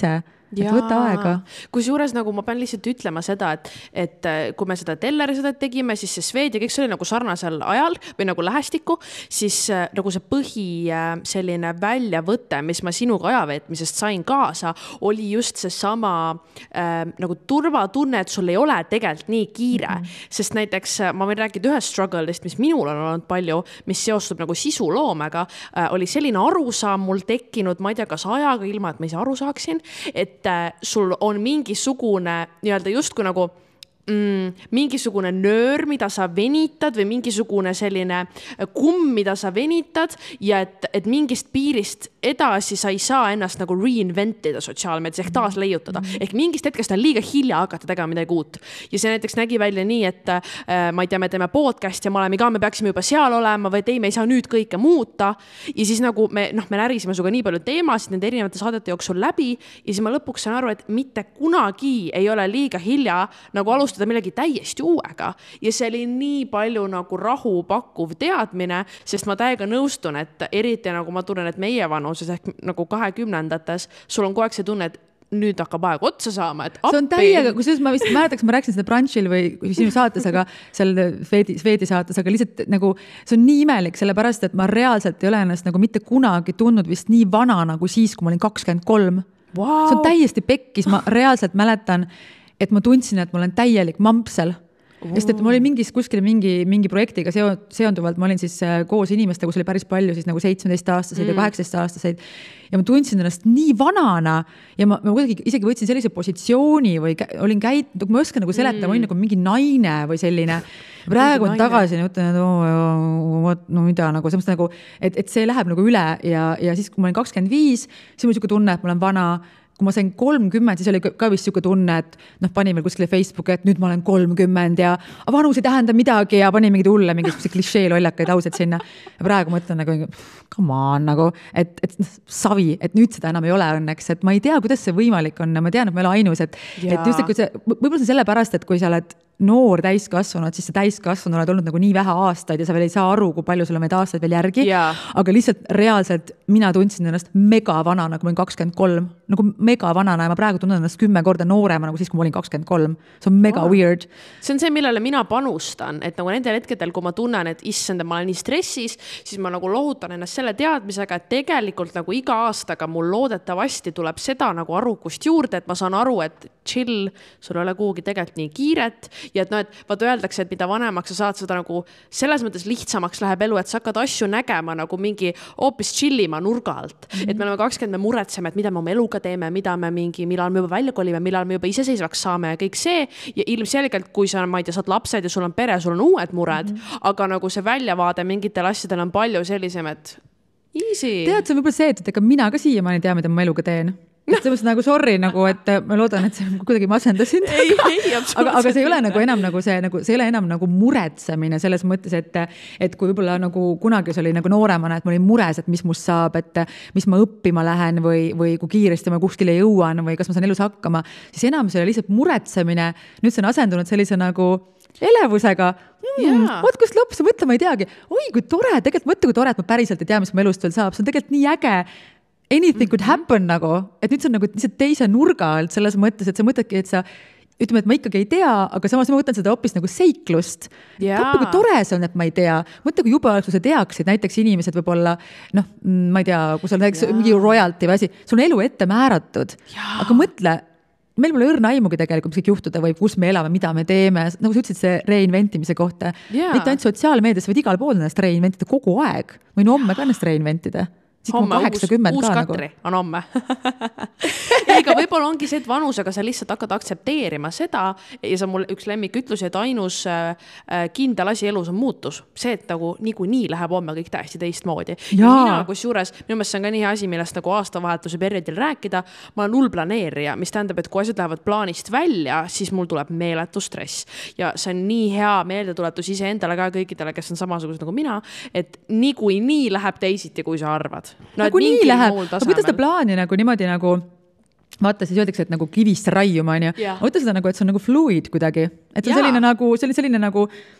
et võta aega.
Kusjuures nagu ma pean lihtsalt ütlema seda, et, et kui me seda Telleri seda tegime, siis see Swed ja kõik see oli nagu sarnasel ajal või nagu lähestikku, siis nagu see põhi selline väljavõte, mis ma sinuga ajaveetmisest sain kaasa, oli just see sama äh, nagu turvatunne, et sul ei ole tegelikult nii kiire. Mm -hmm. Sest näiteks ma võin rääkida ühest struggle'ist, mis minul on olnud palju, mis seostub nagu sisuloomega, äh, oli selline arusaam mul tekkinud, ma ei tea, kas ajaga, ilma et ma ise aru saaksin, et sul on mingisugune nii-öelda justkui nagu mm, mingisugune nöör, mida sa venitad või mingisugune selline kumm, mida sa venitad ja et, et mingist piirist edasi sa ei saa ennast nagu reinventida sotsiaalmeedias ehk taas leiutada. Ehk mingist hetkest on liiga hilja hakata tegema midagi uut. Ja see näiteks nägi välja nii, et äh, ma ei tea, me teeme podcast ja me oleme ka, me peaksime juba seal olema või et ei, me ei saa nüüd kõike muuta. Ja siis nagu me, noh, me närisime suga nii palju teemasid nende erinevate saadete jooksul läbi ja siis ma lõpuks saan aru, et mitte kunagi ei ole liiga hilja nagu alustada millegi täiesti uuega. Ja see oli nii palju nagu rahu pakkuv teadmine, sest ma täiega nõustun, et eriti nagu ma tunnen, et meie vanuses ehk nagu kahekümnendates sul on kogu aeg see tunne, et nüüd hakkab aeg otsa saama, et appi.
See on täiega, kus ma vist mäletaks, ma rääksin seda brunchil või sinu saates, aga selle Swedi saates, aga lihtsalt nagu see on nii imelik, sellepärast, et ma reaalselt ei ole ennast nagu mitte kunagi tundnud vist nii vana nagu siis, kui ma olin kakskümmend kolm. Wow. See on täiesti pekkis, ma reaalselt mäletan, et ma tundsin, et ma olen täielik mampsel. Sest et ma olin mingis kuskil mingi, mingi projektiga seonduvalt, ma olin siis koos inimeste, kus oli päris palju siis nagu seitsmeteist-aastaseid mm. ja kaheksateist-aastaseid ja ma tundsin ennast nii vanana ja ma, ma isegi võtsin sellise positsiooni või olin käinud, ma oskan nagu seletada, mm. ma olin nagu mingi naine või selline. Praegu on tagasi ja ütlen, et oo, no mida, nagu, nagu, et, et see läheb nagu üle ja, ja siis, kui ma olin kakskümmend viis, siis mul niisugune tunne, et ma olen vana. Kui ma sain kolmkümmend, siis oli ka vist siuke tunne, et noh, panin veel kuskile Facebooki, et nüüd ma olen kolmkümmend ja vanus ei tähenda midagi ja panin mingid hulle, mingid klišee lollakaid laused sinna. Ja praegu mõtlen nagu, come on, nagu, et, et savi, et nüüd seda enam ei ole õnneks, et ma ei tea, kuidas see võimalik on. Ma tean, et ma ei ole ainus, et, et just, et kui see, võib-olla see sellepärast, et kui sa oled noor täiskasvanud, siis see täiskasvanud oled olnud nagu nii vähe aastaid ja sa veel ei saa aru, kui palju sul on meid aastaid veel järgi. Yeah. Aga lihtsalt reaalselt mina tundsin ennast mega vanana, kui ma olin kakskümmend kolm. Nagu mega vanana ja ma praegu tunnen ennast kümme korda noorema, nagu siis, kui ma olin kakskümmend kolm. See on mega wow. weird.
See on see, millele mina panustan, et nagu nendel hetkedel, kui ma tunnen, et issand, ma olen nii stressis, siis ma nagu lohutan ennast selle teadmisega, et tegelikult nagu iga aastaga mul loodetavasti tuleb seda nagu arukust juurde, et ma saan aru, et chill, sul ei ole kuhugi tegelikult nii kiiret. Ja et noh, et vaata öeldakse, et mida vanemaks sa saad, seda nagu selles mõttes lihtsamaks läheb elu, et sa hakkad asju nägema nagu mingi hoopis chillima nurga alt. Mm -hmm. Et me oleme kakskümmend, me muretseme, et mida me oma eluga teeme, mida me mingi, millal me juba välja kolime, millal me juba iseseisvaks saame ja kõik see. Ja ilmselgelt, kui sa, ma ei tea, saad lapsed ja sul on pere, sul on uued mured, mm -hmm. aga nagu see väljavaade mingitel asjadel on palju sellisem, et easy.
Tead, see on võib-olla see, et ega mina ka siiamaani tea, mida ma eluga teen. Et see nagu sorry, nagu, et ma loodan, et see kuidagi masendasin.
Ei, ei,
aga, aga see ei ole nagu enam nagu see, nagu, see ei ole enam nagu muretsemine selles mõttes, et, et kui võib-olla nagu kunagi see oli nagu nooremana, et ma olin mures, et mis must saab, et mis ma õppima lähen või, või kui kiiresti ma kuskile jõuan või kas ma saan elus hakkama, siis enam see oli lihtsalt muretsemine. Nüüd see on asendunud sellise nagu elevusega. Hmm, oot, kus laps, mõtle, ma ei teagi. Oi, kui tore, tegelikult mõtle, kui tore, et ma päriselt ei tea, mis ma elust veel saab. See on tegelikult nii äge. Anything could happen nagu, et nüüd see on nagu lihtsalt teise nurga alt selles mõttes, et sa mõtledki, et sa ütleme, et ma ikkagi ei tea, aga samas ma võtan seda hoopis nagu seiklust. Yeah. Kui tore see on, et ma ei tea. Mõtle, kui jube oleks, kui sa teaksid, näiteks inimesed võib-olla, noh, ma ei tea, kui sul näiteks yeah. mingi royalty või asi, sul on elu ette määratud. Yeah. Aga mõtle, meil pole õrna aimugi tegelikult, mis kõik juhtuda võib, kus me elame, mida me teeme. Nagu sa ütlesid, see reinventimise kohta. Yeah. Mitte ainult sotsiaalmeedias, vaid igal pool ennast reinventida kogu aeg. Võin homme ka ennast reinventida.
Homme uus, uus Katri nagu. On homme. Ega võib-olla ongi see, et vanusega sa lihtsalt hakkad aksepteerima seda ja see on mul üks lemmik ütlusi, et ainus äh, kindel asi elus on muutus. See, et nagu niiku nii läheb homme kõik täiesti teistmoodi. Ja mina kus juures, minu meelest see on ka nii asi, millest nagu aastavahetuse perioodil rääkida, ma olen nullplaneerija, mis tähendab, et kui asjad lähevad plaanist välja, siis mul tuleb meeletu stress. Ja see on nii hea meeldetuletus iseendale ka kõikidele, kes on samasugused nagu mina, et nii kui nii läheb teisiti, kui sa arvad.
No, nagu nii läheb, aga võta seda plaani nagu niimoodi nagu, vaata siis öeldakse, et nagu kivist raiuma on ju, yeah. võta seda nagu, et see on nagu fluid kuidagi, et see on yeah. selline nagu, see on selline nagu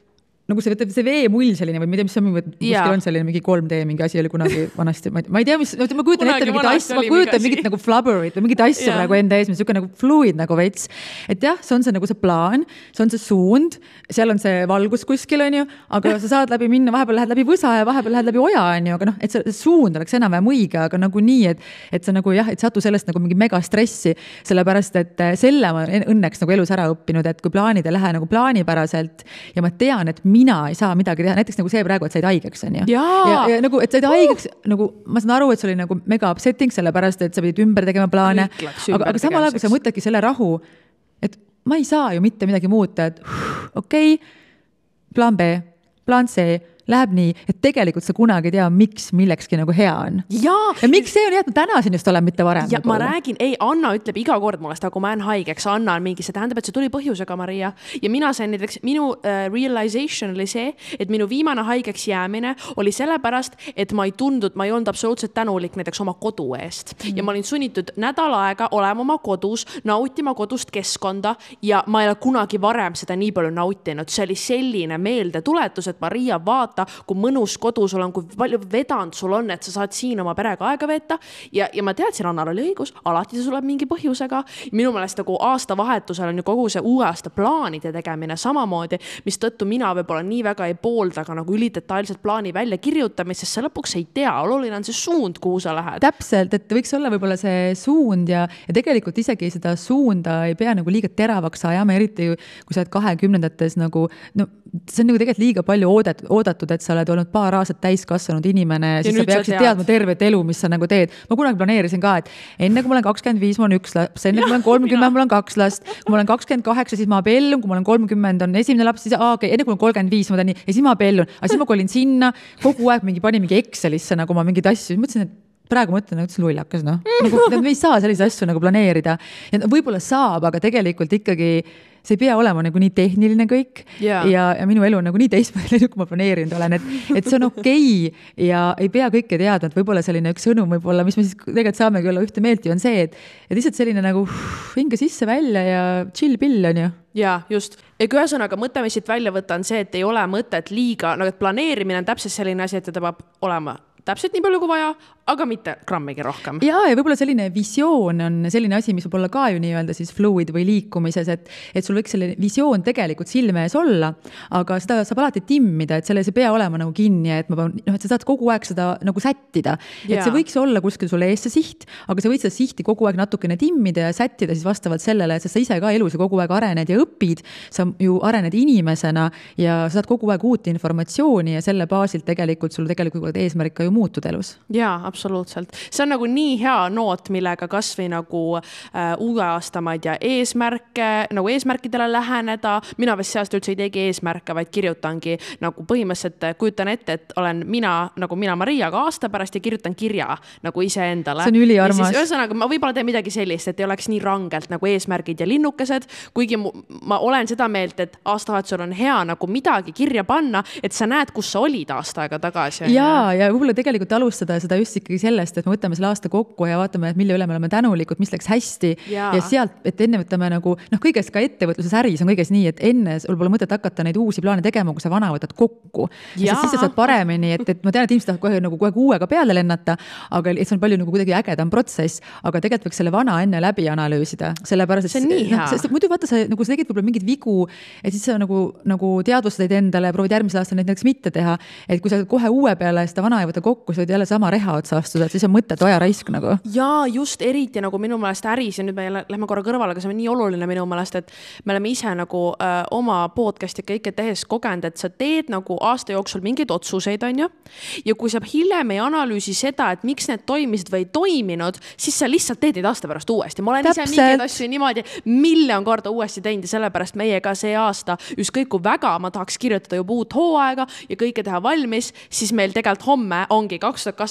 nagu see, see veemull selline või ma ei tea, mis see on, kuskil on selline mingi kolm D mingi asi oli kunagi vanasti, ma ei tea, mis, ma kujutan kunagi ette mingit asja, ma kujutan mingit nagu flubberit või mingit asja praegu enda ees, mis niisugune nagu fluid nagu veits. Et jah, see on see nagu see plaan, see on see suund, seal on see valgus kuskil, on ju, aga sa saad läbi minna, vahepeal lähed läbi võsa ja vahepeal lähed läbi oja, on ju, aga noh, et see suund oleks enam-vähem õige, aga nagu nii, et, et sa nagu jah, et satu sellest nagu mingi mega stressi, sellepärast, et selle ma õnneks nagu elus ära õppinud, et kui plaanid ei lähe nagu plaanipäraselt ja ma tean, et mina ei saa midagi teha, näiteks nagu see praegu, et said haigeks, on ju. Ja, ja nagu, et said haigeks, uh! nagu ma saan aru, et see oli nagu mega upsetting, sellepärast, et sa pidid ümber tegema plaane, aga, aga samal ajal, kui sa mõtledki selle rahu, et ma ei saa ju mitte midagi muuta, et okei, okay, plaan B, plaan C, läheb nii, et tegelikult sa kunagi ei tea, miks millekski nagu hea on.
Ja,
ja miks see on jah, et ma täna siin just olen, mitte varem.
Ja ma räägin, ei, Anna ütleb iga kord mulle seda, kui ma jään haigeks, Anna on mingi, see tähendab, et see tuli põhjusega, Maria. Ja mina sain näiteks, minu uh, realization oli see, et minu viimane haigeks jäämine oli sellepärast, et ma ei tundnud, ma ei olnud absoluutselt tänulik näiteks oma kodu eest. Mm. Ja ma olin sunnitud nädal aega olema oma kodus, nautima kodust keskkonda ja ma ei ole kunagi varem seda nii palju nautinud. See oli selline meeldetuletus, et Maria vaata, kui mõnus kodus sul on, kui palju vedanud sul on, et sa saad siin oma perega aega veeta. Ja, ja ma teadsin, Annal oli õigus, alati see tuleb mingi põhjusega. Minu meelest nagu aasta vahetusel on ju kogu see uue aasta plaanide tegemine samamoodi, mis tõttu mina võib-olla nii väga ei poolda ka nagu ülidetailselt plaani välja kirjutamist, sest sa lõpuks ei tea, oluline on see suund, kuhu sa lähed.
Täpselt, et võiks olla võib-olla see suund ja, ja tegelikult isegi seda suunda ei pea nagu liiga teravaks ajama, eriti kui sa oled kahekümnendates nagu, no see on nagu tegelikult liiga palju oodatud, oodatud, et sa oled olnud paar aastat täiskasvanud inimene, siis sa peaksid teadma tervet elu, mis sa nagu teed. Ma kunagi planeerisin ka, et enne kui ma olen kakskümmend viis, mul on üks laps, enne kui ma olen kolmkümmend, mul on kaks last, kui ma olen kakskümmend kaheksa, siis ma abiellun, kui ma olen kolmkümmend, on esimene laps, siis aa, okay, enne kui ma olen kolmkümmend viis, ma teen nii, ja siis ma abiellun, aga siis ma kolin sinna, kogu aeg mingi pani mingi Excelisse nagu ma mingid asju, mõtlesin, et praegu mõtlen, et see lullakas, noh. Nagu, me ei saa selliseid asju nagu planeerida. Ja võib-olla saab, aga tegelikult ikkagi see ei pea olema nagu nii tehniline kõik yeah. ja, ja minu elu on nagu nii teismeline, kui ma planeerinud olen, et, et see on okei okay ja ei pea kõike teadma, et võib-olla selline üks sõnum võib-olla, mis me siis tegelikult saamegi olla ühte meelti, on see, et, et lihtsalt selline nagu hinge sisse välja ja chill pill on ju.
Ja just. Ja kui ühesõnaga mõte, mis siit välja võtta on see, et ei ole mõtet liiga, no et planeerimine on täpselt selline asi, et ta peab olema täpselt nii palju kui vaja, aga mitte grammigi rohkem.
Ja, ja võib-olla selline visioon on selline asi, mis võib olla ka ju nii-öelda siis fluid või liikumises, et, et sul võiks selline visioon tegelikult silme ees olla, aga seda saab alati timmida, et selles ei pea olema nagu kinni, et, ma pean, noh, et sa saad kogu aeg seda nagu sättida. Et yeah. see võiks olla kuskil sulle ees see siht, aga sa võid seda sihti kogu aeg natukene timmida ja sättida siis vastavalt sellele, et sa ise ka elus ja kogu aeg arened ja õpid, sa ju arened inimesena ja sa saad kogu aeg uut informatsiooni ja selle baasilt tegelikult sul tegelikult eesmärk ka ju muutud elus.
Jaa, absoluutselt. See on nagu nii hea noot, millega kas või nagu äh, uue aasta, ma ei tea, eesmärke, nagu eesmärkidele läheneda. Mina vist seast üldse ei teegi eesmärke, vaid kirjutangi nagu põhimõtteliselt kujutan ette, et olen mina, nagu mina Mariaga aasta pärast ja kirjutan kirja nagu ise endale.
See on üliarmas.
Ühesõnaga, ma võib-olla teen midagi sellist, et ei oleks nii rangelt nagu eesmärgid ja linnukesed, kuigi ma olen seda meelt, et aastavahetusel on hea nagu midagi kirja panna, et sa näed, kus sa olid aasta aega tagasi.
Jaa, ja võib-olla tegelikult alustada seda just ikkagi sellest, et me võtame selle aasta kokku ja vaatame, et mille üle me oleme tänulikud, mis läks hästi ja, ja sealt, et enne võtame nagu, noh, kõiges ka ettevõtluses äris on kõiges nii, et enne sul pole mõtet hakata neid uusi plaane tegema, kui sa vana võtad kokku. Ja siis sa saad paremini, et, et ma tean, et inimesed tahavad kohe, nagu, kohe uuega peale lennata, aga see on palju nagu kuidagi ägedam protsess, aga tegelikult võiks selle vana enne läbi analüüsida. Sellepärast, et
see on nii hea.
No, sest, muidu vaata, sa, nagu sa tegid võib-olla mingid vigu, et siis sa nagu, nagu teadvustad endale, proovid järgmisel aastal neid näiteks mitte teha, et kui sa kohe uue peale seda vana ei võta kokku, sa võid jälle sama reha otsa astuda, et siis on mõtet aja raisk nagu.
Jaa, just eriti nagu minu meelest äris ja nüüd me lähme korra kõrvale, aga see on nii oluline minu meelest, et me oleme ise nagu äh, oma podcasti kõike tehes kogenud, et sa teed nagu aasta jooksul mingeid otsuseid, on ju, ja kui sa hiljem ei analüüsi seda, et miks need toimisid või ei toiminud, siis sa lihtsalt teed neid aasta pärast uuesti. Ma olen Täpselt. ise mingeid asju niimoodi miljon korda uuesti teinud ja sellepärast meie ka see aasta, ükskõik kui väga ma tahaks kirjutada juba uut hooaega ja kõike teha valmis, siis meil tegelikult homme ongi kaks tuhat kakskümmend kaks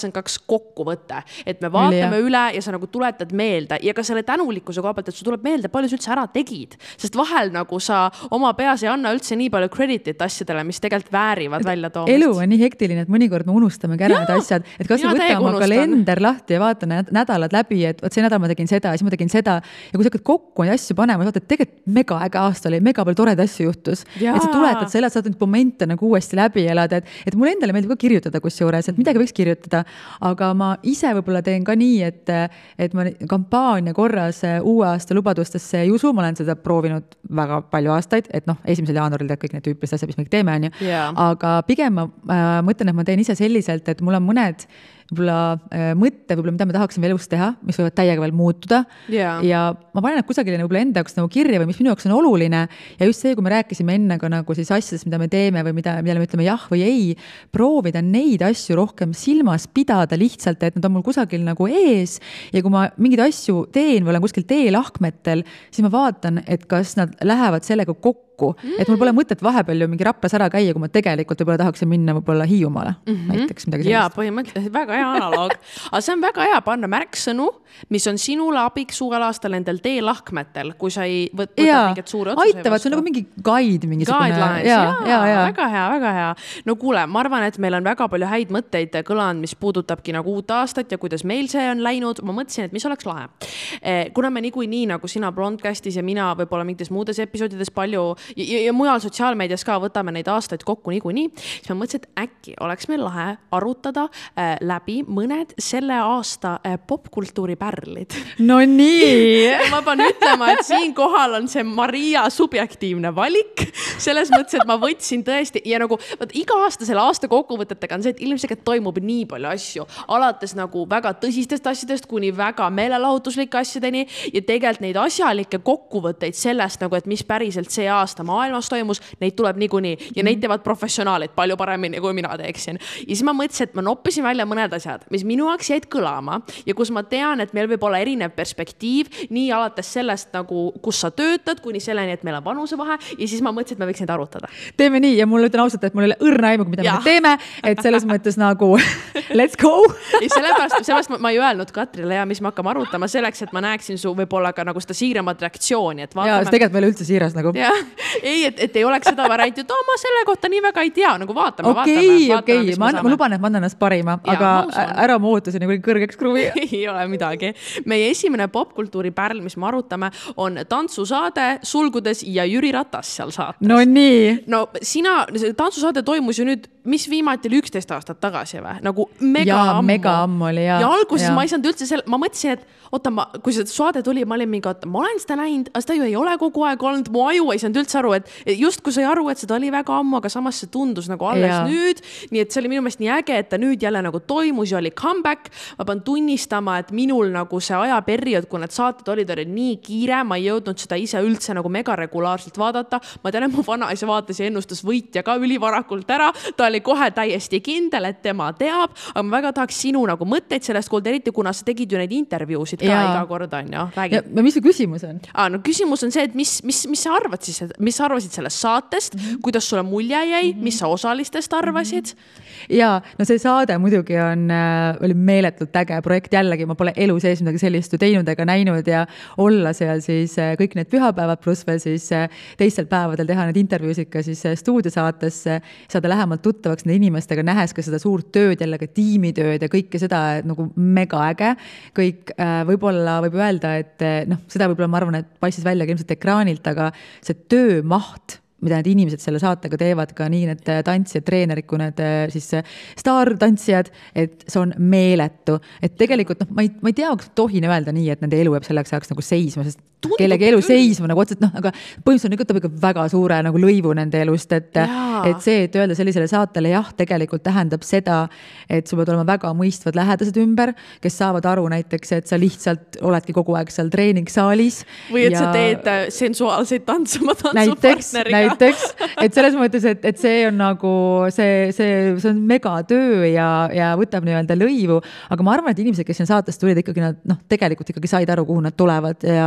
kokkuvõte, et me vaatame üle ja sa nagu tuletad meelde ja ka selle tänulikkuse koha pealt, et su tuleb meelde, palju sa üldse ära tegid, sest vahel nagu sa oma peas ei anna üldse nii palju creditit asjadele, mis tegelikult väärivad välja toomist.
Elu on nii hektiline, et mõnikord me unustamegi ära need asjad, et kas sa võtta oma kalender lahti ja vaata nädalad läbi, et võt see nädal ma tegin seda ja siis ma tegin seda ja kui sa hakkad kokku neid asju panema, vaata, et tegelikult mega äge aasta oli, mega palju toredaid asju juhtus. Ja. Et sa tuletad selle, et sa saad neid momente nagu uuesti läbi elada, et, et mulle endale meeldib ka kirjutada kusjuures, et midagi võiks kirjutada, aga ma ise võib-olla teen ka nii, et, et ma kampaania korras uue aasta lubadustesse ei usu, ma olen seda proovinud väga palju aastaid, et noh, esimesel jaanuaril teed kõik need tüüpilist asja, mis me kõik teeme, on ju. Yeah. Aga pigem ma äh, mõtlen, et ma teen ise selliselt, et mul on mõned võib-olla äh, mõtte, võib-olla mida ma tahaksin veel elus teha, mis võivad täiega veel muutuda yeah. ja ma panen kusagile võib-olla enda jaoks nagu kirja või mis minu jaoks on oluline ja just see, kui me rääkisime enne ka nagu siis asjadest, mida me teeme või mida, mida me ütleme jah või ei, proovida neid asju rohkem silmas pidada lihtsalt, et nad on mul kusagil nagu ees ja kui ma mingeid asju teen või olen kuskil teelahkmetel, siis ma vaatan, et kas nad lähevad sellega kokku. Mm. Et mul pole mõtet vahepeal ju mingi Raplas ära käia, kui ma tegelikult võib-olla tahaksin minna võib-olla Hiiumaale mm -hmm. näiteks midagi sellist.
Jaa, põhimõtteliselt väga hea analoog. Aga see on väga hea panna märksõnu, mis on sinule abiks uuel aastal nendel teelahkmetel, kui sa ei võt, võta mingit suuri otsuseid.
Aitavad, see on nagu mingi guide. Mingi
Guidelines, jaa, jaa, jaa. Väga hea, väga hea. No kuule, ma arvan, et meil on väga palju häid mõtteid kõlanud, mis puudutabki nagu uut aastat ja kuidas meil see on läinud. Ma mõtlesin, et mis oleks lahe. Kuna me niikuinii nii nagu sina Blondcastis ja mina võib-olla mingites muudes episoodides palju ja, ja, ja mujal sotsiaalmeedias ka võtame neid aastaid kokku niikuinii, siis ma mõtlesin, et äkki oleks meil lahe arutada äh, läbi mõned selle aasta äh, popkultuuri pärlid.
No nii!
Ma pean ütlema, et siin kohal on see Maria subjektiivne valik. Selles mõttes, et ma võtsin tõesti ja nagu võt, iga aasta selle aasta kokkuvõtetega on see, et ilmselt toimub nii palju asju. Alates nagu väga tõsistest asjadest kuni väga meelelahutuslike asjadeni ja tegelikult neid asjalikke kokkuvõtteid sellest, nagu, et mis päriselt see aasta maailmas toimus, neid tuleb niikuinii ja neid teevad professionaalid palju paremini, kui mina teeksin. Ja siis ma mõtlesin, et ma noppisin välja mõned asjad, mis minu jaoks jäid kõlama ja kus ma tean, et meil võib olla erinev perspektiiv, nii alates sellest, nagu, kus sa töötad, kuni selleni, et meil on vanusevahe ja siis ma mõtlesin, et me võiks neid arutada.
Teeme nii ja mulle ütlen ausalt, et mul ei ole õrna aimu, mida ja. me teeme, et selles mõttes nagu let's go.
Ja sellepärast, sellepärast ma, ma ei öelnud Katrile ja mis me hakkame arutama selleks, et ma näeksin su võib-olla ka nagu seda siiramat reaktsiooni. Et vaatame...
Ja, see tegelikult veel üldse siiras nagu.
Ja. Ei, et, et ei oleks seda varianti, et oh, ma selle kohta nii väga ei tea, nagu vaatame,
okay, vaatame, vaatame, okay. ma, ma luban, et ma annan ennast parima, ja, aga ära ma ootasin nagu kõrgeks kruvi.
Ei ole midagi. Meie esimene popkultuuri pärl, mis me arutame, on tantsusaade sulgudes ja Jüri Ratas seal saates.
No nii.
No sina, tantsusaade toimus ju nüüd, mis viimati oli üksteist aastat tagasi või? Nagu mega
ja,
ammu.
Mega ammu oli, ja.
Ja alguses ja. ma ei saanud üldse selle, ma mõtlesin, et oota, ma, kui see saade tuli, ma olin mingi, oota, ma olen seda näinud, aga seda ju ei ole kogu aeg olnud, mu aju ei saanud üldse aru, et just kui sai aru, et seda oli väga ammu, aga samas see tundus nagu alles ja. nüüd, nii et see oli minu meelest nii äge, et ta nüüd jälle nagu toimus ja oli comeback. Ma pean tunnistama, et minul nagu see ajaperiood, kui need saated olid, oli nii kiire, ma ei jõudnud seda ise üldse nagu mega regulaarselt vaadata. Ma tean, et mu vanaisa vaatas ja ennustas võitja ka ülivarakult ära, ta oli kohe täiesti kindel, et tema teab, aga ma väga tahaks sinu nagu mõtteid sellest kuulda, eriti kuna sa tegid ju neid intervjuusid ka ja. iga kord on ju.
Ja, mis see küsimus on?
Ah, no küsimus on see, et mis, mis, mis sa arvad siis, mis sa arvasid sellest saatest, mm -hmm. kuidas sulle mulje jäi, mis sa osalistest arvasid? Mm -hmm.
Ja, no see saade muidugi on, oli meeletult äge projekt jällegi, ma pole elu sees midagi sellist ju teinud ega näinud ja olla seal siis kõik need pühapäevad pluss veel siis teistel päevadel teha need intervjuusid ka siis stuudiosaates, saada lähemalt tuttavaks nende inimestega, nähes ka seda suurt tööd, jälle ka tiimitööd ja kõike seda nagu mega äge. Kõik võib-olla võib öelda, et noh, seda võib-olla ma arvan, et paistis välja ka ilmselt ekraanilt, aga see töömaht, mida need inimesed selle saatega teevad, ka nii need tantsijad, treenerid, kui need siis staartantsijad, et see on meeletu. Et tegelikult, noh, ma ei, ma ei tea, kas tohin öelda nii, et nende elu jääb selleks ajaks nagu seisma, sest Tundub kellegi elu seisma nagu otsest, noh, aga põhimõtteliselt nikutab ikka väga suure nagu lõivu nende elust, et, et see, et öelda sellisele saatele jah, tegelikult tähendab seda, et sul peavad olema väga mõistvad lähedased ümber, kes saavad aru näiteks, et sa lihtsalt oledki kogu aeg seal treeningsaalis.
Või et ja... sa teed sensuaalseid tantsuma tantsupartneriga.
Näiteks, et selles mõttes, et, et see on nagu, see, see, see on megatöö ja, ja võtab nii-öelda lõivu, aga ma arvan, et inimesed, kes siin saates tulid, ikkagi nad, noh, tegelikult ikkagi said aru, kuhu nad tulevad ja, ja.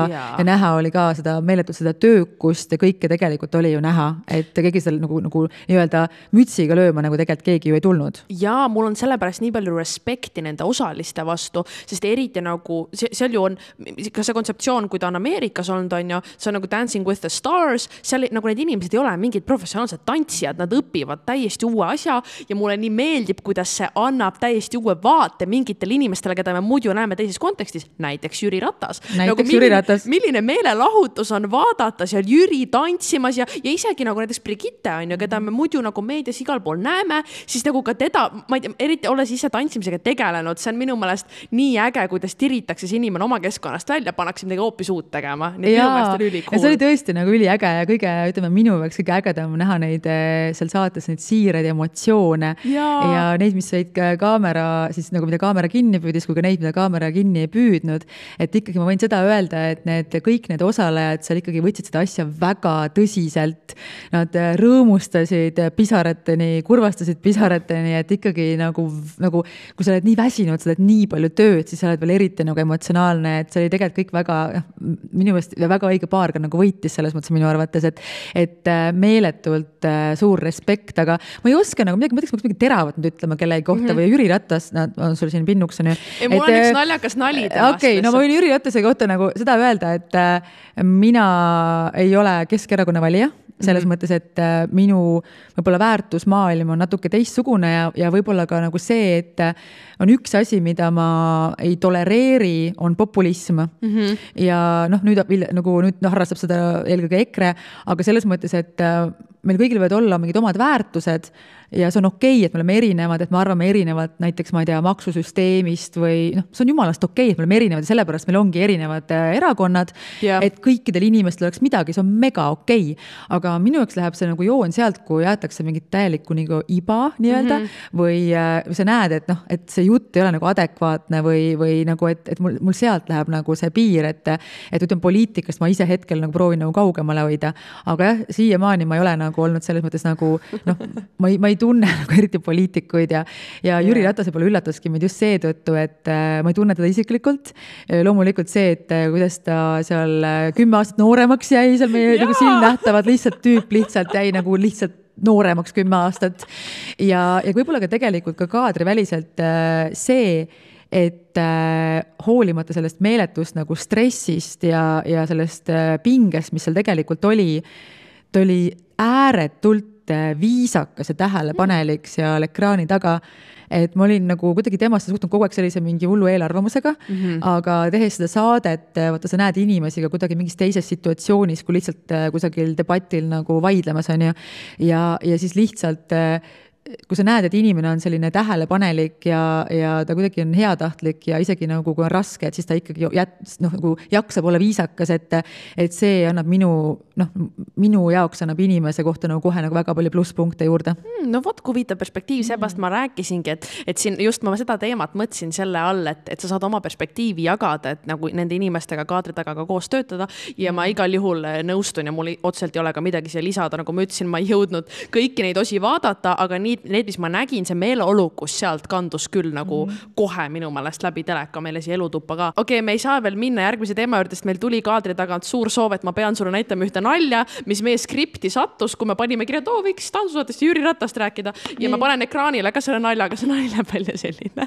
ja näha oli ka seda meeletult seda töökust ja kõike tegelikult oli ju näha, et keegi seal nagu, nagu nii-öelda mütsiga lööma nagu tegelikult keegi ju ei tulnud.
Ja mul on sellepärast nii palju respekti nende osaliste vastu, sest eriti nagu, seal ju on ka see kontseptsioon, kui ta on Ameerikas olnud, on ju, see on nagu Dancing with the Stars, seal nagu need inimesed ei ole mingid professionaalsed tantsijad, nad õpivad täiesti uue asja ja mulle nii meeldib, kuidas see annab täiesti uue vaate mingitele inimestele, keda me muidu näeme teises kontekstis, näiteks Jüri Ratas.
Näiteks
nagu
Jüri
milline,
Ratas.
milline meelelahutus on vaadata seal Jüri tantsimas ja, ja isegi nagu näiteks Brigitte, on ju, keda me muidu nagu meedias igal pool näeme, siis nagu ka teda, ma ei tea, eriti olles ise tantsimisega tegelenud, see on minu meelest nii äge, kuidas tiritakse see inimene oma keskkonnast välja, pannakse midagi hoopis uut tegema. Nii minu meelest oli üli cool.
Ja see oli tõesti nagu üli äge ja kõige, ütleme, minu jaoks kõige ägedam näha neid seal saates neid siiraid emotsioone ja. ja neid, mis said kaamera, siis nagu mida kaamera kinni püüdis, kui ka neid, mida kaamera kinni ei püüdnud. Et ikkagi ma võin seda öelda, et need, kõik need osalejad seal ikkagi võtsid seda asja väga tõsiselt. Nad rõõmustasid pisarateni, kurvastasid pisarateni, et ikkagi nagu, nagu kui sa oled nii väsinud, sa oled nii palju tööd, siis sa oled veel eriti nagu emotsionaalne, et see oli tegelikult kõik väga, minu meelest väga õige paar ka nagu võitis selles mõttes minu arvates, et, et meeletult suur respekt, aga ma ei oska nagu midagi, ma mõtleks midagi teravat nüüd ütlema kellegi kohta mm -hmm. või Jüri Ratas, on sul siin pinnuks on ju.
Ei, mul et, on üks naljakas nali temast.
Okei, okay, no ma võin Jüri Ratase kohta nagu seda öelda, et mina ei ole Keskerakonna valija. Selles mm-hmm. mõttes, et minu võib-olla väärtusmaailm on natuke teistsugune ja, ja võib-olla ka nagu see, et on üks asi, mida ma ei tolereeri, on populism. Mm-hmm. Ja noh, nüüd, nagu, nüüd no, harrastab seda eelkõige EKRE, aga selles mõttes, et meil kõigil võivad olla mingid omad väärtused ja see on okei, okay, et me oleme erinevad, et me arvame erinevad näiteks, ma ei tea, maksusüsteemist või noh, see on jumalast okei, okay, et me oleme erinevad ja sellepärast meil ongi erinevad erakonnad, yeah. et kõikidel inimestel oleks midagi, see on mega okei. Okay. Aga minu jaoks läheb see nagu joon sealt, kui jäetakse mingit täielikku nagu iba nii-öelda mm-hmm. või äh, sa näed, et noh, et see jutt ei ole nagu adekvaatne või, või nagu, et, et mul, mul sealt läheb nagu see piir, et, et ütleme poliitikast ma ise hetkel nagu proovin nagu kaugemale hoida, aga jah, siiamaani ma ei ole nagu olnud selles mõttes nagu noh, ma ei, ma ei tunne nagu eriti poliitikuid ja, ja Jüri yeah. Ratase pole üllatuski meid just seetõttu, et äh, ma ei tunne teda isiklikult. Loomulikult see, et äh, kuidas ta seal äh, kümme aastat nooremaks jäi, seal meie yeah. nagu silmnähtavad lihtsalt tüüp lihtsalt jäi nagu lihtsalt nooremaks kümme aastat. Ja, ja võib-olla ka tegelikult ka kaadriväliselt äh, see, et äh, hoolimata sellest meeletust nagu stressist ja, ja sellest äh, pingest, mis seal tegelikult oli, ta oli ääretult viisakas ja tähelepanelik seal ekraani taga, et ma olin nagu kuidagi temast suhtunud kogu aeg sellise mingi hullu eelarvamusega, mm-hmm. aga tehes seda saadet, vaata sa näed inimesi ka kuidagi mingis teises situatsioonis, kui lihtsalt kusagil debatil nagu vaidlemas on ja, ja, ja siis lihtsalt kui sa näed, et inimene on selline tähelepanelik ja, ja ta kuidagi on heatahtlik ja isegi nagu kui on raske, et siis ta ikkagi jät, noh, nagu jaksab olla viisakas, et, et see annab minu, noh, minu jaoks annab inimese kohta nagu kohe nagu väga palju plusspunkte juurde.
No vot, kui viita perspektiiv, seepärast ma rääkisingi, et, et siin just ma seda teemat mõtlesin selle all, et, et sa saad oma perspektiivi jagada, et nagu nende inimestega kaadri taga ka koos töötada ja ma igal juhul nõustun ja mul otseselt ei ole ka midagi siia lisada, nagu ma ütlesin, ma ei jõudnud kõiki neid osi vaadata, aga nii need, mis ma nägin, see meeleolukus sealt kandus küll nagu mm. kohe minu meelest läbi teleka meile siia elutuppa ka. Okei, okay, me ei saa veel minna järgmise teema juurde, sest meil tuli kaadri tagant suur soov, et ma pean sulle näitama ühte nalja, mis meie skripti sattus, kui me panime kirja, et oo, võiks tantsusaatest Jüri Ratast rääkida ja mm. ma panen ekraanile ka selle naljaga, see nali läheb välja selline.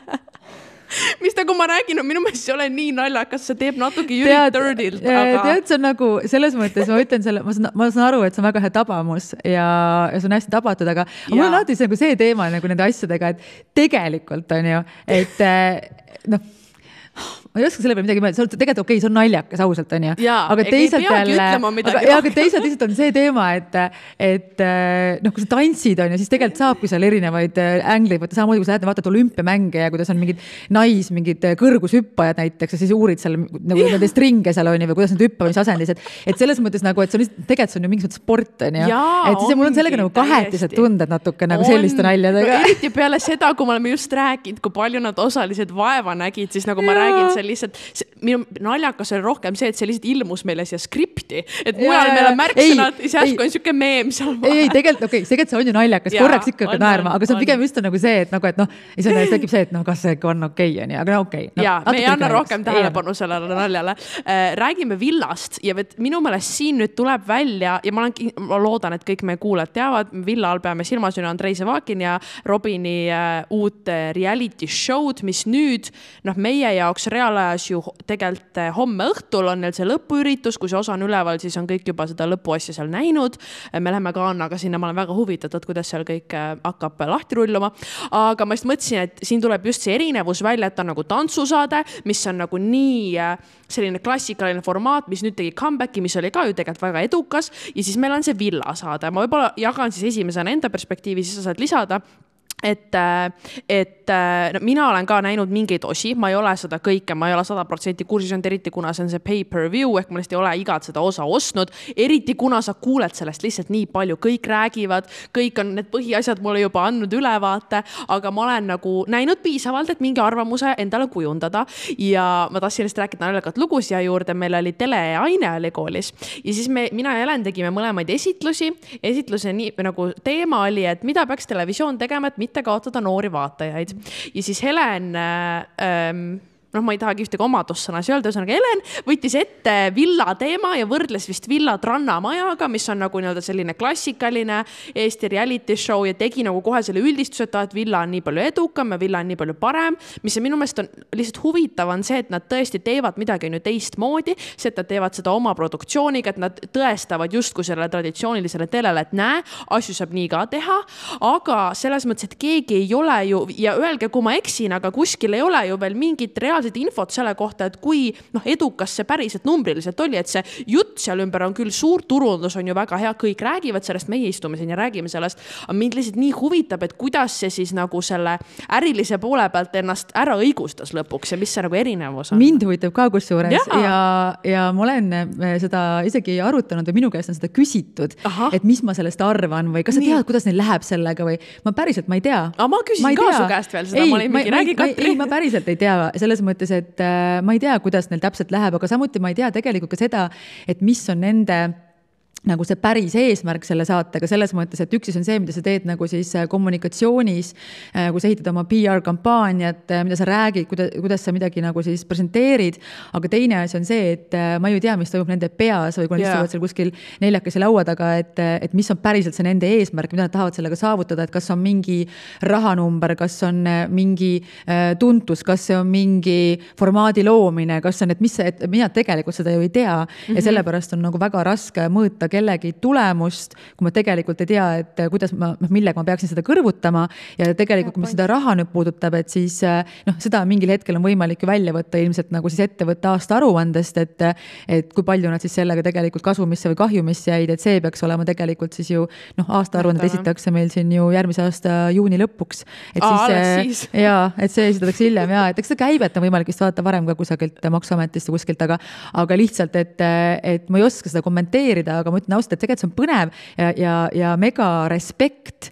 Mis nagu ma räägin, minu meelest see ole nii naljakas, see teeb natuke Jüri Turdilt.
Aga... Tead, see on nagu, selles mõttes ma ütlen selle, ma saan, ma saan aru, et see on väga hea tabamus ja, ja see on hästi tabatud, aga ja. Mul on alati see, nagu see teema nagu nende asjadega, et tegelikult on ju, et noh, ma ei oska selle peale midagi mõelda, see on tegelikult okei, see on naljakas ausalt on ju, aga teisalt jälle, aga, aga teisalt lihtsalt on see teema, et, et noh, kui sa tantsid on ja siis tegelikult saabki seal erinevaid ängleid, vaata samamoodi, kui sa lähed vaatad olümpiamänge ja kuidas on mingid nais, mingid kõrgushüppajad näiteks ja siis uurid seal nagu nende stringe seal on ju või kuidas nad hüppavad, mis asendis, et, et selles mõttes nagu, et see on lihtsalt, tegelikult see on ju mingis mõttes sport on ju, et siis mul on sellega nagu kahetised tunded natuke nagu selliste naljadega.
No, eriti peale seda, kui me oleme just rääkinud, kui palju nad osalised vaeva nägid, siis nagu ma ja. räägin seal lihtsalt, minu naljakas oli rohkem see, et see lihtsalt ilmus meile siia skripti, et mujal meil on märksõnad, siis järsku on siuke meem seal
vahel. Ei, ei, tegelikult, okei, okay, tegelikult see on ju naljakas, korraks ikka hakkad naerma, aga see on pigem just nagu see, et nagu, et noh, ja see tekib see, et noh, kas see on okei okay, on ju, aga no okei okay, no,.
Jaa, me ei anna rohkem tähelepanu sellele naljale. Räägime villast ja minu meelest siin nüüd tuleb välja ja ma, olen, ma loodan, et kõik meie kuulajad teavad, Villa all peame silmas on Andrei Zavakin ja Robini uut reality show'd, mis nüüd, noh, meie jaoks reaalajas ju tegelikult homme õhtul on neil see lõpuüritus, kui see osa on üleval, siis on kõik juba seda lõpuasja seal näinud. Me läheme ka Annaga sinna, ma olen väga huvitatud, kuidas seal kõik hakkab lahti rulluma. Aga ma just mõtlesin, et siin tuleb just see erinevus välja, et on nagu tantsusaade, mis on nagu nii selline klassikaline formaat, mis nüüd tegi comebacki, mis oli ka ju tegelikult väga edukas ja siis meil on see Villa saade. Ma võib-olla jagan siis esimesena enda perspektiivi, siis sa saad lisada. Et, et no, mina olen ka näinud mingeid osi, ma ei ole seda kõike, ma ei ole sada protsenti kursis on eriti, kuna see on see pay-per-view, ehk ma lihtsalt ei ole igat seda osa ostnud, eriti kuna sa kuuled sellest lihtsalt nii palju, kõik räägivad, kõik on need põhiasjad mulle juba andnud ülevaate, aga ma olen nagu näinud piisavalt, et mingi arvamuse endale kujundada ja ma tahtsin lihtsalt rääkida naljakat lugu siia juurde, meil oli teleaine oli koolis ja siis me, mina ja Helen tegime mõlemaid esitlusi, esitluse nii, nagu teema oli, et mida peaks televisioon tegema, et mitte kaotada noori vaatajaid. Ja siis Helen, ähm, noh, ma ei tahagi ühtegi omadussõnas öelda, ühesõnaga Helen võttis ette Villa teema ja võrdles vist Villa Trannamajaga, mis on nagu nii-öelda selline klassikaline Eesti reality show ja tegi nagu kohe selle üldistuse, et Villa on nii palju edukam ja Villa on nii palju parem, mis minu meelest on lihtsalt huvitav on see, et nad tõesti teevad midagi nüüd teistmoodi, see, et nad teevad seda oma produktsiooniga, et nad tõestavad justkui sellele traditsioonilisele telele, et näe, asju saab nii ka teha, aga selles mõttes, et keegi ei ole ju, ja öelge, kui ma eksin, aga kuskil ei ole ju veel mingit reaalset infot selle kohta, et kui noh, edukas see päriselt numbriliselt oli, et see jutt seal ümber on küll suur, turundus on ju väga hea, kõik räägivad sellest, meie istume siin ja räägime sellest, aga mind lihtsalt nii huvitab, et kuidas see siis nagu selle ärilise poole pealt ennast ära õigustas lõpuks ja mis see nagu erinevus on?
Mind huvitab ka kusjuures ja, ja, ja ma olen seda isegi arutanud või minu käest on seda küsitud, Aha. et mis ma sellest arvan või kas sa tead, kuidas neil läheb sellega või ma päriselt, ma ei tea.
Aga ma küsisin ma ka tea. Su käest veel seda, ei, ma olin mingi räägi Katri.
Ei, ma päriselt ei tea, selles mõttes mõttes, et ma ei tea, kuidas neil täpselt läheb, aga samuti ma ei tea tegelikult ka seda, et mis on nende nagu see päris eesmärk selle saatega selles mõttes, et üks on see, mida sa teed nagu siis kommunikatsioonis, kui sa ehitad oma P R-kampaaniat, mida sa räägid, kuidas, kuidas sa midagi nagu siis presenteerid, aga teine asi on see, et ma ju tea, mis toimub nende peas või kui nad yeah. istuvad seal kuskil neljakesi laua taga, et, et mis on päriselt see nende eesmärk, mida nad tahavad sellega saavutada, et kas on mingi rahanumber, kas on mingi tuntus, kas see on mingi formaadi loomine, kas on, et mis see, et mina tegelikult seda ju ei tea mm-hmm. ja sellepärast on nagu väga raske mõõta kellegi tulemust, kui ma tegelikult ei tea, et kuidas ma, millega ma peaksin seda kõrvutama ja tegelikult, kui ma seda raha nüüd puudutab, et siis noh, seda mingil hetkel on võimalik ju välja võtta ilmselt nagu siis ettevõtte aasta aruandest, et, et kui palju nad siis sellega tegelikult kasumisse või kahjumisse jäid, et see peaks olema tegelikult siis ju noh, aasta aruannet esitakse meil siin ju järgmise aasta juuni lõpuks. Et
Aa,
siis, siis. Jaa, et see esitatakse hiljem ja et eks seda käibet on võimalik vist vaadata varem ka kusagilt Maksuametist või kuskilt, aga, aga lihtsalt, et, et ma ei oska seda kommenteerida, aga ma ütlen ausalt, et tegelikult see on põnev ja, ja, ja mega respekt.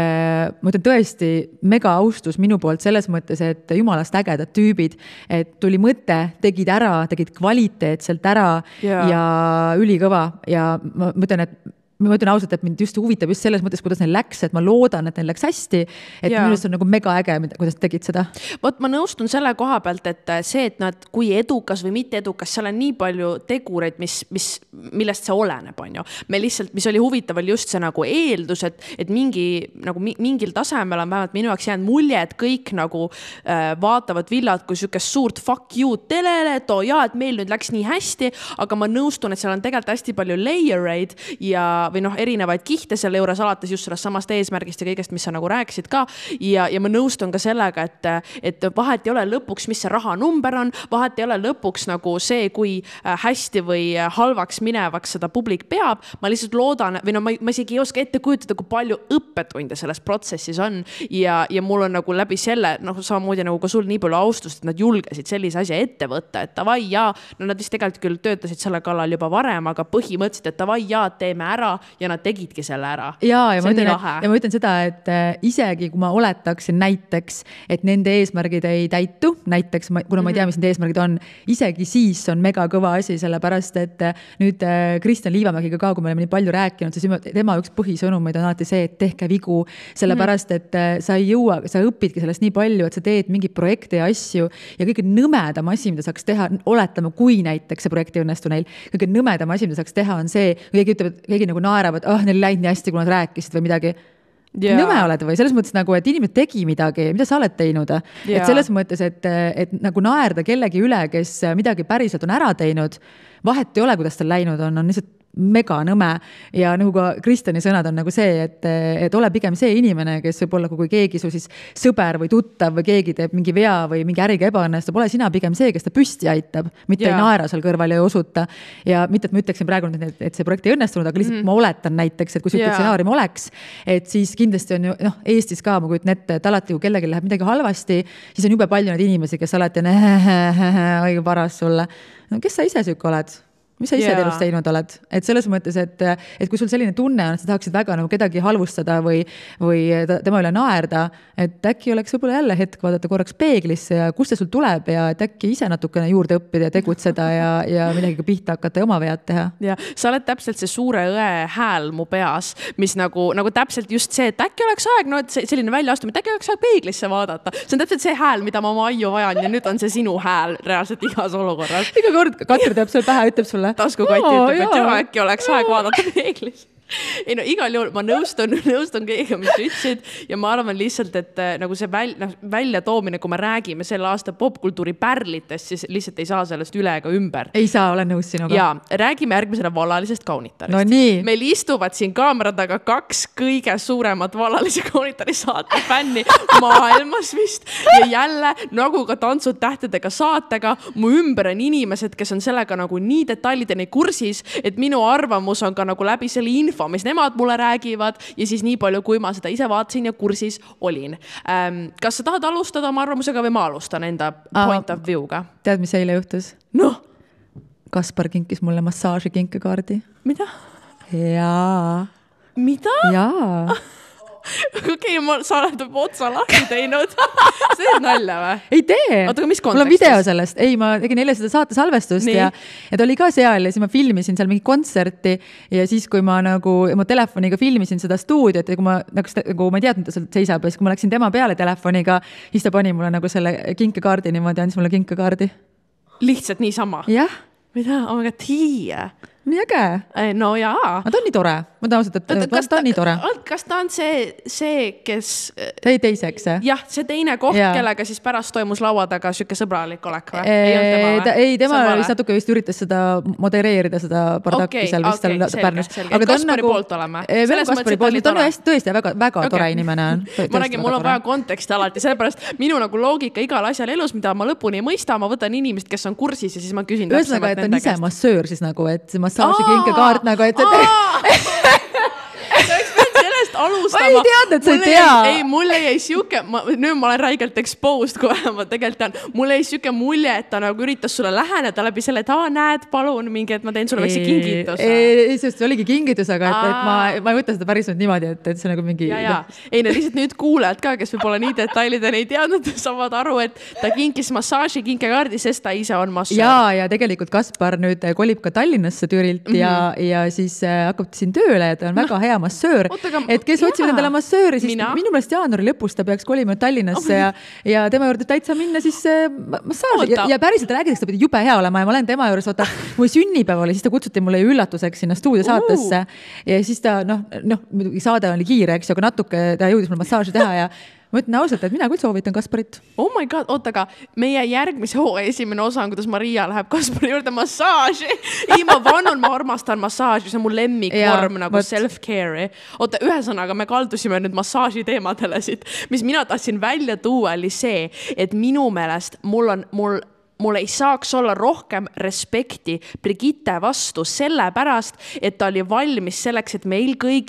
Ma ütlen tõesti mega austus minu poolt selles mõttes, et jumalast ägedad tüübid, et tuli mõte, tegid ära, tegid kvaliteetselt ära yeah. ja ülikõva ja ma mõtlen, et ma ütlen ausalt, et mind just huvitab just selles mõttes, kuidas neil läks, et ma loodan, et neil läks hästi, et yeah. minu on nagu mega äge, kuidas tegid seda.
Vot ma nõustun selle koha pealt, et see, et nad, kui edukas või mitte edukas, seal on nii palju tegureid, mis, mis, millest see oleneb, on ju. Me lihtsalt, mis oli huvitav, oli just see nagu eeldus, et, et mingi, nagu mingil tasemel on vähemalt minu jaoks jäänud mulje, et kõik nagu äh, vaatavad Villat kui sükest suurt fuck you telele, et oo jaa, et meil nüüd läks nii hästi, aga ma nõustun, et seal on tegelikult hästi palju layereid ja või noh, erinevaid kihte selle juures alates just sellest samast eesmärgist ja kõigest, mis sa nagu rääkisid ka ja, ja ma nõustun ka sellega, et, et vahet ei ole lõpuks, mis see rahanumber on, vahet ei ole lõpuks nagu see, kui hästi või halvaks minevaks seda publik peab, ma lihtsalt loodan, või no ma, ma isegi ei oska ette kujutada, kui palju õppetunde selles protsessis on ja, ja mul on nagu läbi selle, noh, samamoodi nagu ka sul nii palju austust, et nad julgesid sellise asja ette võtta, et tavai ja, no nad vist tegelikult küll töötasid selle kallal juba varem, aga põhimõtteliselt, et tavai ja, teeme ära ja nad tegidki selle ära.
Ja, ja, ma ütlen, et, ja ma ütlen seda, et isegi kui ma oletaksin näiteks, et nende eesmärgid ei täitu, näiteks, kuna ma ei tea, mis nende eesmärgid on, isegi siis on mega kõva asi, sellepärast, et nüüd Kristjan Liivamägiga ka, kui me oleme nii palju rääkinud, siis tema üks põhisõnumeid on alati see, et tehke vigu, sellepärast, et sa ei jõua, sa õpidki sellest nii palju, et sa teed mingeid projekte ja asju ja kõige nõmedam asi, mida saaks teha, oletame, kui näiteks see projekt ei õnnestu neil, kõige nõmedam asi, mida saaks teha, on see, keegi ütleb, et keegi nagu naeravad, ah, oh, neil läinud nii hästi, kui nad rääkisid või midagi. Yeah. Nõme oled või selles mõttes nagu, et inimene tegi midagi, mida sa oled teinud. Yeah. Et selles mõttes, et, et nagu naerda kellegi üle, kes midagi päriselt on ära teinud, vahet ei ole, kuidas tal läinud on, on lihtsalt mega nõme ja nagu ka Kristjani sõnad on nagu see, et, et ole pigem see inimene, kes võib olla, kui keegi su siis sõber või tuttav või keegi teeb mingi vea või mingi äriga ebaõnnestub, ole sina pigem see, kes ta püsti aitab, mitte yeah. ei naera seal kõrval ja ei osuta. Ja mitte, et ma ütleksin praegu, et, et see projekt ei õnnestunud, aga lihtsalt mm. ma oletan näiteks, et kui siuke yeah. stsenaarium oleks, et siis kindlasti on ju, noh, Eestis ka ma kujutan ette, et alati, kui kellelgi läheb midagi halvasti, siis on jube palju neid inimesi, kes alati on õige paras sulle. No, kes sa ise süük oled? Mis sa ise yeah. elus teinud oled? Et selles mõttes, et, et kui sul selline tunne on, et sa tahaksid väga nagu kedagi halvustada või, või tema üle naerda, et äkki oleks võib-olla jälle hetk vaadata korraks peeglisse ja kust see sul tuleb ja et äkki ise natukene juurde õppida ja tegutseda ja, ja midagi pihta hakata ja oma vead teha.
Ja sa oled täpselt see suure õe hääl mu peas, mis nagu, nagu täpselt just see, et äkki oleks aeg, no et selline väljaastumine, et äkki oleks aeg peeglisse vaadata. See on täpselt see hääl, mida ma oma aiu vajan ja nüüd on see sinu hääl reaalselt igas olukorras.
Iga kord Katri teeb seal pähe, ütleb sulle
taskukotti ütleb, et juba äkki oleks aeg vaadata peeglis. Ei no igal juhul ma nõustun, nõustun kõigega, mis ütlesid ja ma arvan lihtsalt, et nagu see väl, välja toomine, kui me räägime selle aasta popkultuuri pärlitest, siis lihtsalt ei saa sellest üle ega ümber.
Ei saa, olen nõus sinuga.
Ja räägime järgmisele vallalisest kaunitarist.
No nii.
Meil istuvad siin kaameradaga kaks kõige suuremat vallalise kaunitari saate fänni maailmas vist ja jälle nagu ka Tantsud tähtedega saatega mu ümber on inimesed, kes on sellega nagu nii detailideni kursis, et minu arvamus on ka nagu läbi selle info mis nemad mulle räägivad ja siis nii palju, kui ma seda ise vaatasin ja kursis olin. Ähm, kas sa tahad alustada oma arvamusega või ma alustan enda point of view'ga?
Tead, mis eile juhtus?
Noh?
Kaspar kinkis mulle massaaži kinkekaardi.
Mida?
Jaa.
Mida?
Jaa.
Okei, okay, ma, sa oled otsa lahti teinud. See teed nalja või?
Ei tee.
Oota, mis kontekstis?
Mul on video sellest. Ei, ma tegin eile seda saate salvestust ja, ja ta oli ka seal ja siis ma filmisin seal mingi kontserti ja siis, kui ma nagu ma telefoniga filmisin seda stuudiot ja kui ma, nagu, nagu ma ei teadnud, ta seal seisab ja siis, kui ma läksin tema peale telefoniga, siis ta pani mulle nagu selle kinkekaardi niimoodi, andis mulle kinkekaardi.
Lihtsalt niisama?
Jah.
Mida? Oh my god, tii!
Nii äge.
No jaa.
Ma ta on nii tore. Ma tahan ausalt, et kas ta on nii tore.
Kas ta on see, see kes...
Ta ei teiseks, jah?
Jah, see teine koht, ja. Kellega siis pärast toimus laua taga süke sõbralik olek või?
Ei, ei, tema, ei, tema vist natuke vist üritas seda modereerida, seda bardakki
okay,
seal vist
okay,
seal Pärnus.
Aga Kaspari nagu, poolt oleme.
Veel Kaspari poolt, ta on hästi tõesti väga, väga okay. tore inimene.
Ma räägin, mul on vaja konteksti alati, sellepärast minu nagu loogika igal asjal elus, mida ma lõpuni ei mõista, ma võtan inimest, kes on kursis ja siis ma küsin
ühesõnaga, et on ise massöör siis nagu, et see massaaži kinkekaart nagu, et
sellest alustama.
Ma ei teadnud, et sa ei tea.
Ei, mulle jäi siuke, ma, nüüd ma olen räigelt exposed, kui ma tegelikult tean. Mulle jäi siuke mulje, et ta nagu üritas sulle läheneda läbi selle, et aa, näed, palun mingi, et ma teen sulle väikse kingitus.
Ei, ei, sest oligi kingitus, aga et, et ma, ma ei võta seda päris niimoodi, et, et see nagu mingi...
Ja, ja. Ei, no lihtsalt nüüd kuulajad ka, kes võib-olla nii detailideni ei teadnud, saavad aru, et ta kinkis massaaži kinkekaardi, sest ta ise on massöör.
Ja, ja tegelikult Kaspar nüüd kolib ka Tallinnasse Türilt mm -hmm. ja, ja siis hakkab siin tööle, et ta on väga hea massöör. Et kes otsivad endale massööri, siis Mina? minu meelest jaanuari lõpus ta peaks kolima Tallinnasse oh, ja, ja tema juurde täitsa minna siis massaaži. Ja, ja päriselt räägides, ta pidi jube hea olema ja ma olen tema juures, vaata, mu sünnipäev oli, siis ta kutsuti mulle üllatuseks sinna stuudiosaatesse uh. ja siis ta, noh, noh, saade oli kiire, eks ju, aga natuke ta jõudis mul massaaži teha ja ma ütlen ausalt, et mina küll soovitan Kasparit.
Oh my god, oota, aga meie järgmise hooga esimene osa on, kuidas Maria läheb Kaspari juurde massaaži. Ei, ma vannun, ma armastan massaaži, see on mu lemmikvorm nagu but... self-care. Oota, ühesõnaga, me kaldusime nüüd massaaži teemadele siit. Mis mina tahtsin välja tuua oli see, et minu meelest mul on, mul mul ei saaks olla rohkem respekti Brigitte vastu selle pärast, et ta oli valmis selleks, et meil kõigil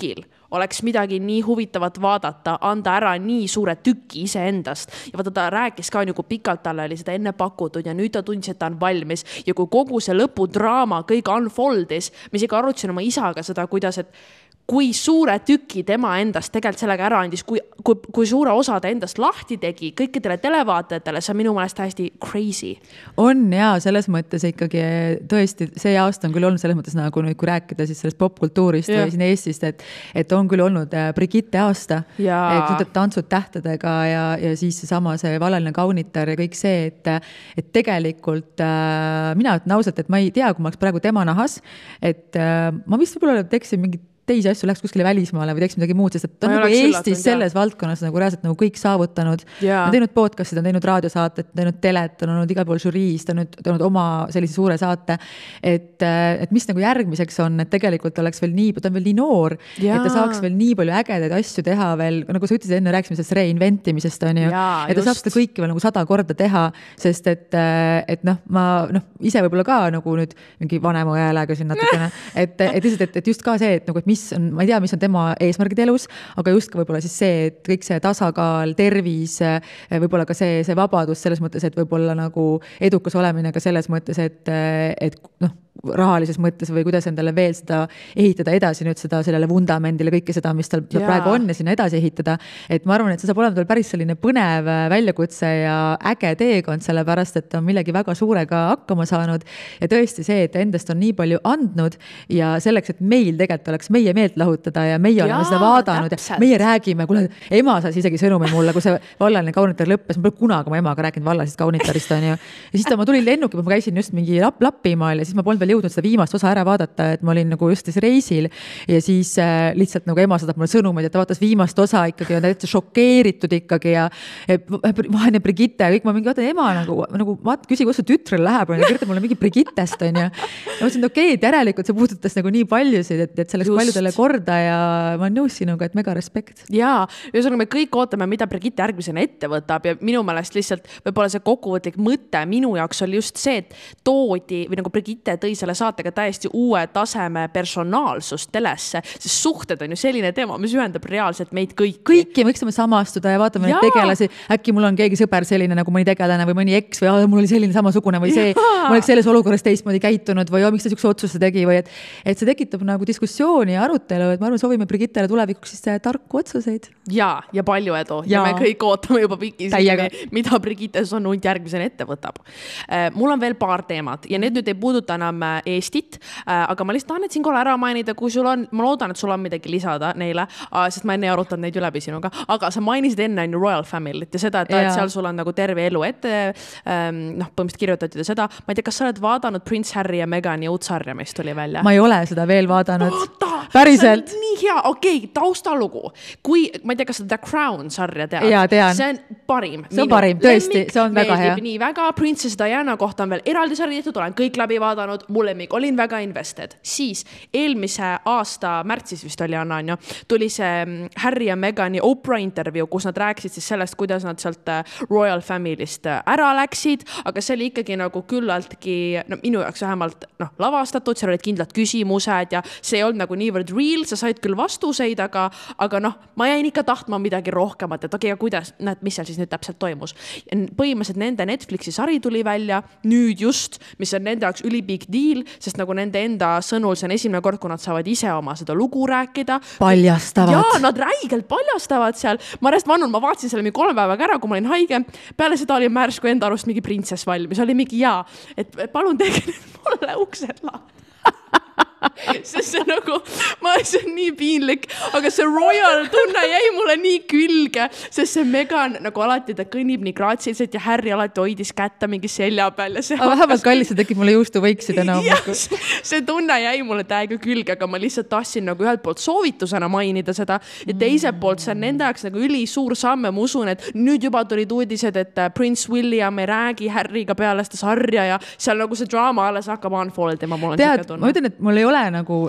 oleks midagi nii huvitavat vaadata, anda ära nii suure tüki iseendast. Ja vaata, ta rääkis ka nagu pikalt, talle oli seda enne pakutud ja nüüd ta tundis, et ta on valmis. Ja kui kogu see lõpudraama kõik unfoldis, mis ikka arutasin oma isaga seda, kuidas, et kui suure tüki tema endast tegelikult sellega ära andis, kui, kui, kui suure osa ta endast lahti tegi kõikidele televaatajatele, see on minu meelest hästi crazy.
On jaa, selles mõttes ikkagi tõesti, see aasta on küll olnud selles mõttes nagu nüüd, kui rääkida siis sellest popkultuurist või siin Eestist, et, et on küll olnud Brigitte aasta, et tantsud tähtedega ja, ja siis seesama see Valaline kaunitar ja kõik see, et, et tegelikult äh, mina ütlen ausalt, et ma ei tea, kui ma oleks praegu tema nahas, et äh, ma vist võib-olla teksin mingit teisi asju läheks kuskile välismaale või teeks midagi muud, sest et ta on nagu Eestis selles jah. Valdkonnas nagu reaalselt nagu kõik saavutanud. Ja. On teinud podcastid, on teinud raadiosaated, on teinud telet, on olnud igal pool žüriis, ta on nüüd teinud oma sellise suure saate, et, et mis nagu järgmiseks on, et tegelikult oleks veel nii, ta on veel nii noor, ja. Et ta saaks veel nii palju ägedaid asju teha veel, nagu sa ütlesid enne rääkimisest reinventimisest on ju, ja, et ta just. Saaks ta kõiki veel nagu sada korda teha, sest et, et noh, ma noh, ise võib-olla ka nagu nüüd mingi vanema jälega siin natukene, et, et, et, et just ka see, et nagu, et mis on, ma ei tea, mis on tema eesmärgid elus, aga just ka võib-olla siis see, et kõik see tasakaal, tervis, võib-olla ka see, see vabadus selles mõttes, et võib-olla nagu edukas olemine ka selles mõttes, et, et noh, rahalises mõttes või kuidas endale veel seda ehitada edasi nüüd seda sellele vundamendile, kõike seda, mis tal ja. Praegu on ja sinna edasi ehitada. Et ma arvan, et see saab olema tal päris selline põnev väljakutse ja äge teekond, sellepärast, et ta on millegi väga suurega hakkama saanud ja tõesti see, et endast on nii palju andnud ja selleks, et meil tegelikult oleks meie meelt lahutada ja meie ja, oleme seda vaadanud täpselt. Ja meie räägime, kuule, ema saas isegi sõnumi mulle, kui see Vallaline kaunitar lõppes, ma pole kunagi oma emaga rääkinud vallasest kaunitarist on ju. Ja siis ta, ma tulin lennuki, ma käisin just mingi lap, Lapimaal ja siis ma polnud veel jõudnud seda viimast osa ära vaadata, et ma olin nagu just siis reisil ja siis äh, lihtsalt nagu ema saadab mulle sõnumeid, et ta vaatas viimast osa ikkagi ja täitsa šokeeritud ikkagi ja vahene Brigitte ja kõik, ma mingi vaatan ema nagu, nagu vaat, küsi, kus su tütrel läheb ja kirjutab mulle mingi Brigittest on ju. Ja ma ütlesin, et okei, et järelikult see puudutas nagu nii paljusid, et, et selleks just. Paljudele korda ja ma olen nõus sinuga, et mega respekt.
Jaa, ühesõnaga me kõik ootame, mida Brigitte järgmisena ette võtab ja minu meelest lihtsalt võib-olla see kokkuvõtlik mõte minu jaoks oli just see, et toodi või nagu Brigitte tõi selle saatega täiesti uue taseme personaalsust telesse, sest suhted on ju selline teema, mis ühendab reaalselt meid kõiki.
Kõiki me võiksime samastuda ja vaatame neid tegelasi, äkki mul on keegi sõber selline nagu mõni tegelane või mõni eks või ah, mul oli selline samasugune või see, ma oleks selles olukorras teistmoodi käitunud või oh, miks ta siukse otsuse tegi või et, et see tekitab nagu diskussiooni ja arutelu, et ma arvan, soovime Brigittele tulevikuks siis tarku otsuseid.
Ja, ja palju edu ja, ja me kõik ootame juba pikis, mida Brigitte Sonund järgmisena ette võtab. Mul on veel paar teemat ja need nüüd ei puuduta enam Eestit, aga ma lihtsalt tahan, et siin kohe ära mainida, kui sul on, ma loodan, et sul on midagi lisada neile, sest ma enne arutanud neid üle sinuga, aga sa mainisid enne on Royal Family't ja seda, et, et seal sul on nagu terve elu ette, noh, põhimõtteliselt kirjutatud ja seda, ma ei tea, kas sa oled vaadanud Prince Harry ja Megani uudsarja, mis tuli välja?
Ma ei ole seda veel vaadanud. Oota, päriselt?
See on nii hea, okei, okay, taustalugu. Kui, ma ei tea, kas sa The Crown sarja tead?
Jaa, tean.
See on parim.
See on parim, tõesti, see on väga hea.
Nii väga, Princess Diana kohta on veel eraldi sarja tehtud, olen kõik läbi vaadanud, mulle olin väga invested. Siis eelmise aasta märtsis vist oli Anna, on ju, tuli see Harry ja Megani Oprah intervjuu, kus nad rääkisid siis sellest, kuidas nad sealt Royal Family'st ära läksid, aga see oli ikkagi nagu küllaltki, no minu jaoks vähemalt noh, lavastatud, seal olid kindlad küsimused ja see ei olnud nagu niivõrd real, sa said küll vastuseid, aga, aga noh, ma jäin ikka tahtma midagi rohkemat, et okei, okay, kuidas, näed, mis seal siis nüüd täpselt toimus. Põhimõtteliselt nende Netflixi sari tuli välja nüüd just, mis on nende jaoks üli big deal, sest nagu nende enda sõnul see on esimene kord, kui nad saavad ise oma seda lugu rääkida.
Paljastavad.
Jaa, nad räigelt paljastavad seal. Ma rest vannun, ma vaatasin selle mingi kolme päevaga ära, kui ma olin haige. Peale seda oli märsku enda arust mingi printsess valmis. Oli mingi jaa, et palun tege nüüd mulle uksed lahti. Sest see nagu, ma see on nii piinlik, aga see royal tunne jäi mulle nii külge, sest see Megan nagu alati ta kõnnib nii graatsiliselt ja Harry alati hoidis kätte mingi selja peal.
Aga vähemalt kallis, see tekib mulle juustu võiksid enam.
See tunne jäi mulle täiega külge, aga ma lihtsalt tahtsin nagu ühelt poolt soovitusena mainida seda ja teiselt poolt see on nende jaoks nagu üli suur samm ja ma usun, et nüüd juba tulid uudised, et Prince William ei räägi Harryga peale seda sarja ja seal nagu see draama alles hakkab unfold ja ma mul on
tead, ma ütlen, et mul ei ole nagu,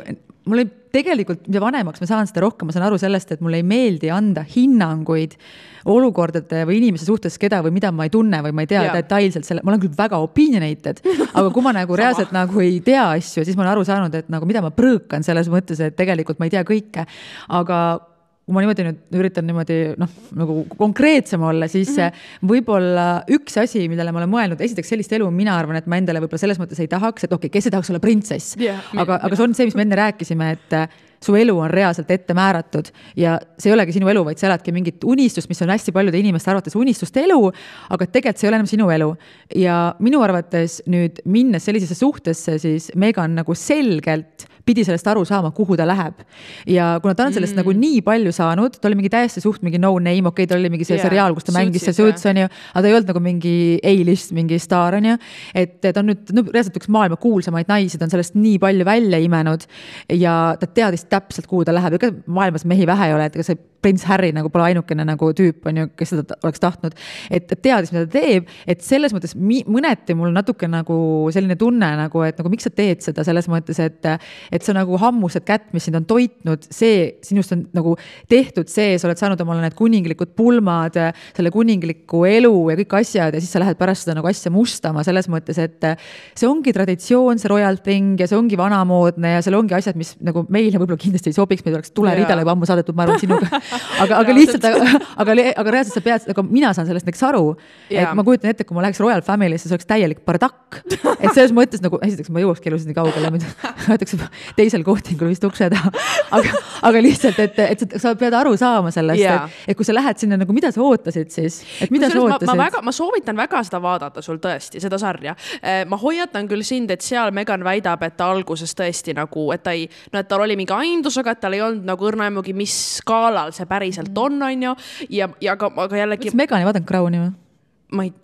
mul ei, tegelikult, mida vanemaks ma saan seda rohkem, ma saan aru sellest, et mulle ei meeldi anda hinnanguid olukordade või inimese suhtes, keda või mida ma ei tunne või ma ei tea yeah. detailselt selle, ma olen küll väga opinionated, aga kui ma nagu reaalselt nagu ei tea asju, siis ma olen aru saanud, et nagu mida ma prõõkan selles mõttes, et tegelikult ma ei tea kõike, aga kui ma niimoodi nüüd üritan niimoodi noh, nagu konkreetsem olla, siis mm-hmm. võib-olla üks asi, millele ma olen mõelnud, esiteks sellist elu mina arvan, et ma endale võib-olla selles mõttes ei tahaks, et okei, okay, kes ei tahaks olla printsess, yeah, aga, aga see on see, mis me enne rääkisime, et su elu on reaalselt ette määratud ja see ei olegi sinu elu, vaid sa eladki mingit unistust, mis on hästi paljude inimeste arvates unistuste elu, aga tegelikult see ei ole enam sinu elu. Ja minu arvates nüüd minnes sellisesse suhtesse, siis Megan nagu selgelt pidi sellest aru saama, kuhu ta läheb. Ja kuna ta on sellest mm. nagu nii palju saanud, ta oli mingi täiesti suht mingi no name, okei, okay, ta oli mingi see yeah. seriaal, kus ta mängis see Suits, on ju, aga ta ei olnud nagu mingi A-list, mingi staar, on ju, et ta on nüüd no, reaalselt üks maailma kuulsamaid naisi, ta on sellest nii palju välja imenud ja ta teadis täpselt, kuhu ta läheb. Ega maailmas mehi vähe ei ole, et ega see Prince Harry nagu pole ainukene nagu tüüp, on ju, kes seda oleks tahtnud, et ta teadis, mida ta teeb, et selles mõttes mi- mõneti mul natuke nagu selline tunne, nagu, et nagu miks sa teed seda selles mõttes, et, et sa nagu hammused kätt, mis sind on toitnud, see sinust on nagu tehtud see, sa oled saanud omale need kuninglikud pulmad, selle kuningliku elu ja kõik asjad ja siis sa lähed pärast seda nagu asja mustama selles mõttes, et see ongi traditsioon, see royal thing ja see ongi vanamoodne ja seal ongi asjad, mis nagu meile võib-olla kindlasti ei sobiks, meil oleks tuleridale juba ammu saadetud, ma arvan sinuga aga, aga lihtsalt, aga, aga, aga reaalselt sa pead, aga mina saan sellest näiteks aru, yeah. et ma kujutan ette, kui ma läheks Royal Family'sse, see oleks täielik bardakk. Et selles mõttes nagu, esiteks ma jõuaks keelusid nii kaugele, võtaks teisel kohtingul vist ukse taha, aga, aga lihtsalt, et, et sa pead aru saama sellest, yeah. et, et kui sa lähed sinna, nagu mida sa ootasid siis, et mida sa ootasid?
Ma, ma, väga, ma soovitan väga seda vaadata sul tõesti, seda sarja. Ma hoiatan küll sind, et seal Megan väidab, et ta alguses tõesti nagu, et ta ei, no et tal oli mingi aindusega, et tal ei olnud nagu õrnaimugi, mis skaalal see päriselt on, on ju, ja, ja aga, aga jällegi...
Kas Megan ei vaadanud Crowni või?
Ma ei...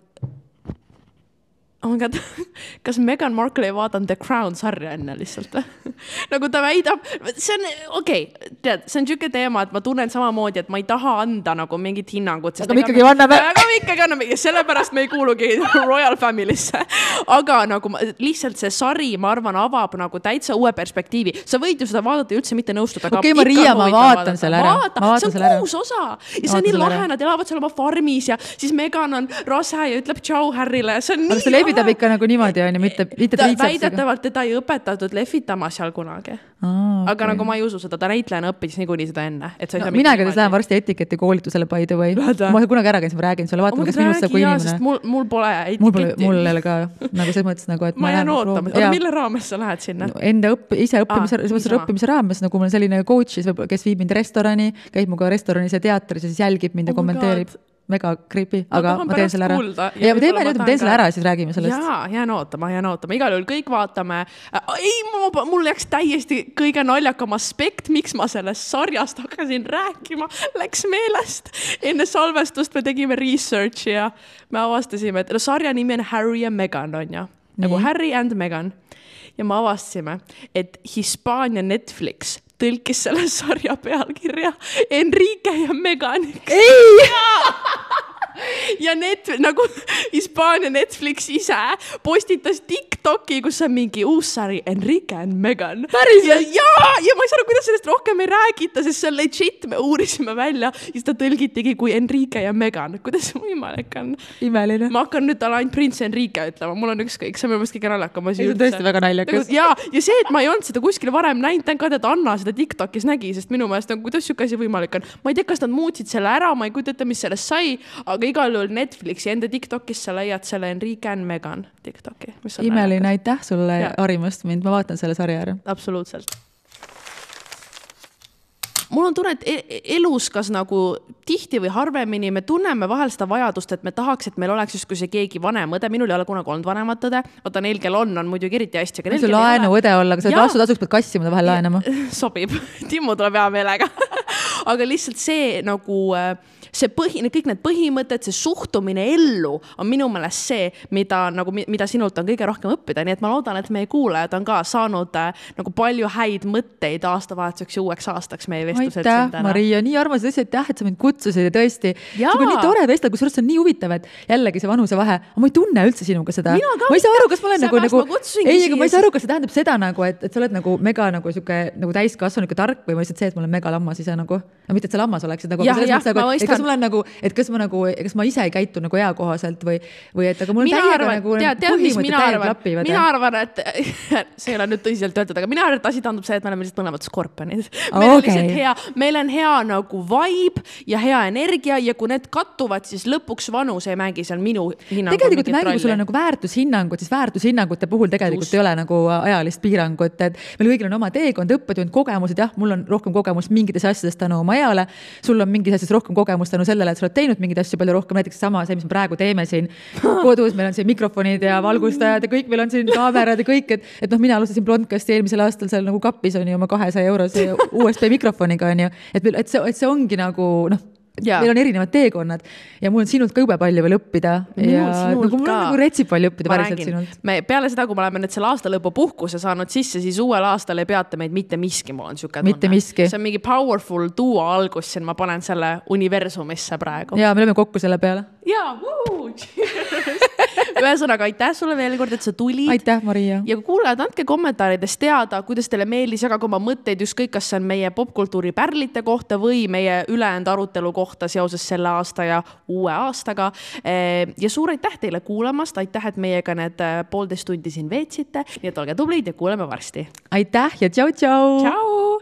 Oh my God. Kas Meghan Markle ei vaadanud The Crown sarja enne lihtsalt? Nagu ta väidab, see on, okei, okay, tead, see on tšüke teema, et ma tunnen samamoodi, et ma ei taha anda nagu mingit hinnangut.
Aga me ikkagi anname.
Aga me ikkagi anname, ja sellepärast me ei kuulugi Royal Family'sse. Aga nagu lihtsalt see sari, ma arvan, avab nagu täitsa uue perspektiivi. Sa võid ju seda vaadata ja üldse mitte nõustuda.
Okei, okay, Maria, ma vaatan selle ära.
Vaata, see on kuus osa. Ja see on nii lahe, nad elavad seal oma farmis ja siis Megan on rase ja ütleb tšau Harryle. See on nii lahe.
Ta ikka nagu niimoodi on ja mitte, mitte
triitsapsiga. Väidetavalt teda ei õpetatud lehvitama seal kunagi. Ah, okay. Aga nagu ma ei usu seda, ta näitlejana õppis niikuinii seda enne. Et
no, mina ka lähen varsti etiketi koolitusele by the way. Lähda. Ma kunagi ära käin, ma räägin sulle, vaatame, kas minust saab kui inimene.
Mul, mul pole etiketi.
Mul pole, mul ei ka nagu selles mõttes nagu, et
ma jään ootama. Aga mille raames sa lähed sinna?
No, enda õpp, ise õppimise, ah, õppimise raames, nagu mul selline coach, kes viib mind restorani, käib muga restoranis ja teatris ja siis jälgib mind ja oh kommenteerib. Mega creepy, aga ma, ma teen selle ära. Ja ma teeme nüüd, ma teen selle ära ja siis räägime sellest.
Jaa, jään ootama, jään ootama. Igal juhul kõik vaatame. Ei, mul, mul läks täiesti kõige naljakam aspekt, miks ma sellest sarjast hakkasin rääkima, läks meelest. Enne salvestust me tegime researchi ja me avastasime, et sarja nimi on Harry ja Meghan, on ja? Nagu Harry and Meghan. Ja me avastasime, et Hispaania Netflix tõlkis selle sarja pealkirja Enrique ja Meghan.
Ei!
Ja net, nagu Hispaania Netflix ise postitas TikToki, kus on mingi uus sari Enrique and Meghan. Ja, ja, ja ma ei saa aru, kuidas sellest rohkem ei räägita, sest see on legit, me uurisime välja ja seda tõlgitigi kui Enrique ja Meghan. Kuidas see võimalik on?
Imeline.
Ma hakkan nüüd talle ainult Prince Enrique ütlema, mul on ükskõik, see on minu kõige naljakam asi.
See on tõesti väga naljakas.
Ja, ja see, et ma ei olnud seda kuskil varem näinud, tänka, et Anna seda TikTokis nägi, sest minu meelest on, kuidas siuke asi võimalik on. Ma ei tea, kas nad muutsid selle ära, ma ei kujuta ette, mis sellest sai, aga igal juhul Netflixi enda TikTokis sa leiad selle Enrique and Meghan TikToki.
Imeline, aitäh sulle harimast mind, ma vaatan selle sarja ära.
Absoluutselt. Mul on tunne, et elus kas nagu tihti või harvemini me tunneme vahel seda vajadust, et me tahaks, et meil oleks justkui see keegi vanem õde. Minul ei ole kunagi olnud vanemat õde. Oota, neil, kel on, on muidugi eriti hästi.
Sul laenu õde olla, aga sa vastu tasuks pead kassima ta vahel laenama.
Sobib. Timmu tuleb hea meelega. aga lihtsalt see nagu see põhi, kõik need põhimõtted, see suhtumine ellu on minu meelest see, mida, nagu, mida sinult on kõige rohkem õppida, nii et ma loodan, et meie kuulajad on ka saanud nagu palju häid mõtteid aastavahetuseks ja uueks aastaks meie vestlused.
Aitäh, Maria, nii armas tõsi, et jah, et sa mind kutsusid ja tõesti, sinuga on nii tore vestleda, kus see on nii huvitav, et jällegi see vanuse vahe, ma ei tunne üldse sinuga seda. Ma ei saa aru, kas ma olen nagu, nagu ei, aga ma ei saa aru, kas see tähendab seda nagu, et, et sa oled nagu mega nagu siuke nagu täiskasvanu tark või ma lihtsalt see, et ma olen mega lammas ise nagu, no mitte, et sa lammas oleksid nagu,
ja, ja,
nagu et, kas ma olen nagu, et kas ma nagu, kas ma ise ei käitu nagu eakohaselt või, või et aga mul on
mina
täiega
arvan,
nagu
tead, tead, mis mina arvan,
klapivad,
mina arvan, et see ei ole nüüd tõsiselt öeldud, aga mina arvan, et asi tandub see, et me oleme lihtsalt mõlemad skorpionid. Meil on
okay.
hea, meil on hea nagu vibe ja hea energia ja kui need kattuvad, siis lõpuks vanus ei mängi seal minu hinnangul.
Tegelikult ei mängi, kui sul on nagu väärtushinnangud, siis väärtushinnangute puhul tegelikult Just. ei ole nagu ajalist piirangut, et meil kõigil on oma teekond, õppetund, kogemused, jah, mul on rohkem kogemust mingites asjadest tänu oma eale, sul on mingis asjades rohkem kogemust tänu sellele, et sa oled teinud mingeid asju palju rohkem, näiteks sama see, mis me praegu teeme siin kodus, meil on siin mikrofonid ja valgustajad ja kõik, meil on siin kaamerad ja kõik, et, et noh, mina alustasin Blondcasti eelmisel aastal seal nagu kappis on ju oma kahesaja eurose U S B mikrofoniga on ju, et, et, see, et see ongi nagu noh, ja. Meil on erinevad teekonnad ja mul on sinult ka jube palju veel õppida ja nagu mul on nagu retsib palju õppida päriselt sinult.
Me peale seda, kui me oleme nüüd selle aasta lõpu puhkuse saanud sisse, siis uuel aastal ei peata meid mitte miski, mul on siuke tunne.
Mitte miski.
See on mingi powerful duo algus, siin ma panen selle universumisse praegu.
Ja me oleme kokku selle peale.
Jaa, wuu! Ühesõnaga, aitäh sulle veel kord, et sa tulid.
Aitäh, Maria.
Ja kui kuulajad, andke kommentaarides teada, kuidas teile meeldis, jagage oma mõtteid, just kõik, kas see on meie popkultuuri pärlite kohta või meie ülejäänud arutelu kohta seoses selle aasta ja uue aastaga. Ja suur aitäh teile kuulamast, aitäh, et meiega need poolteist tundi siin veetsite, nii et olge tublid ja kuuleme varsti.
Aitäh ja tšau, tšau!
Tšau!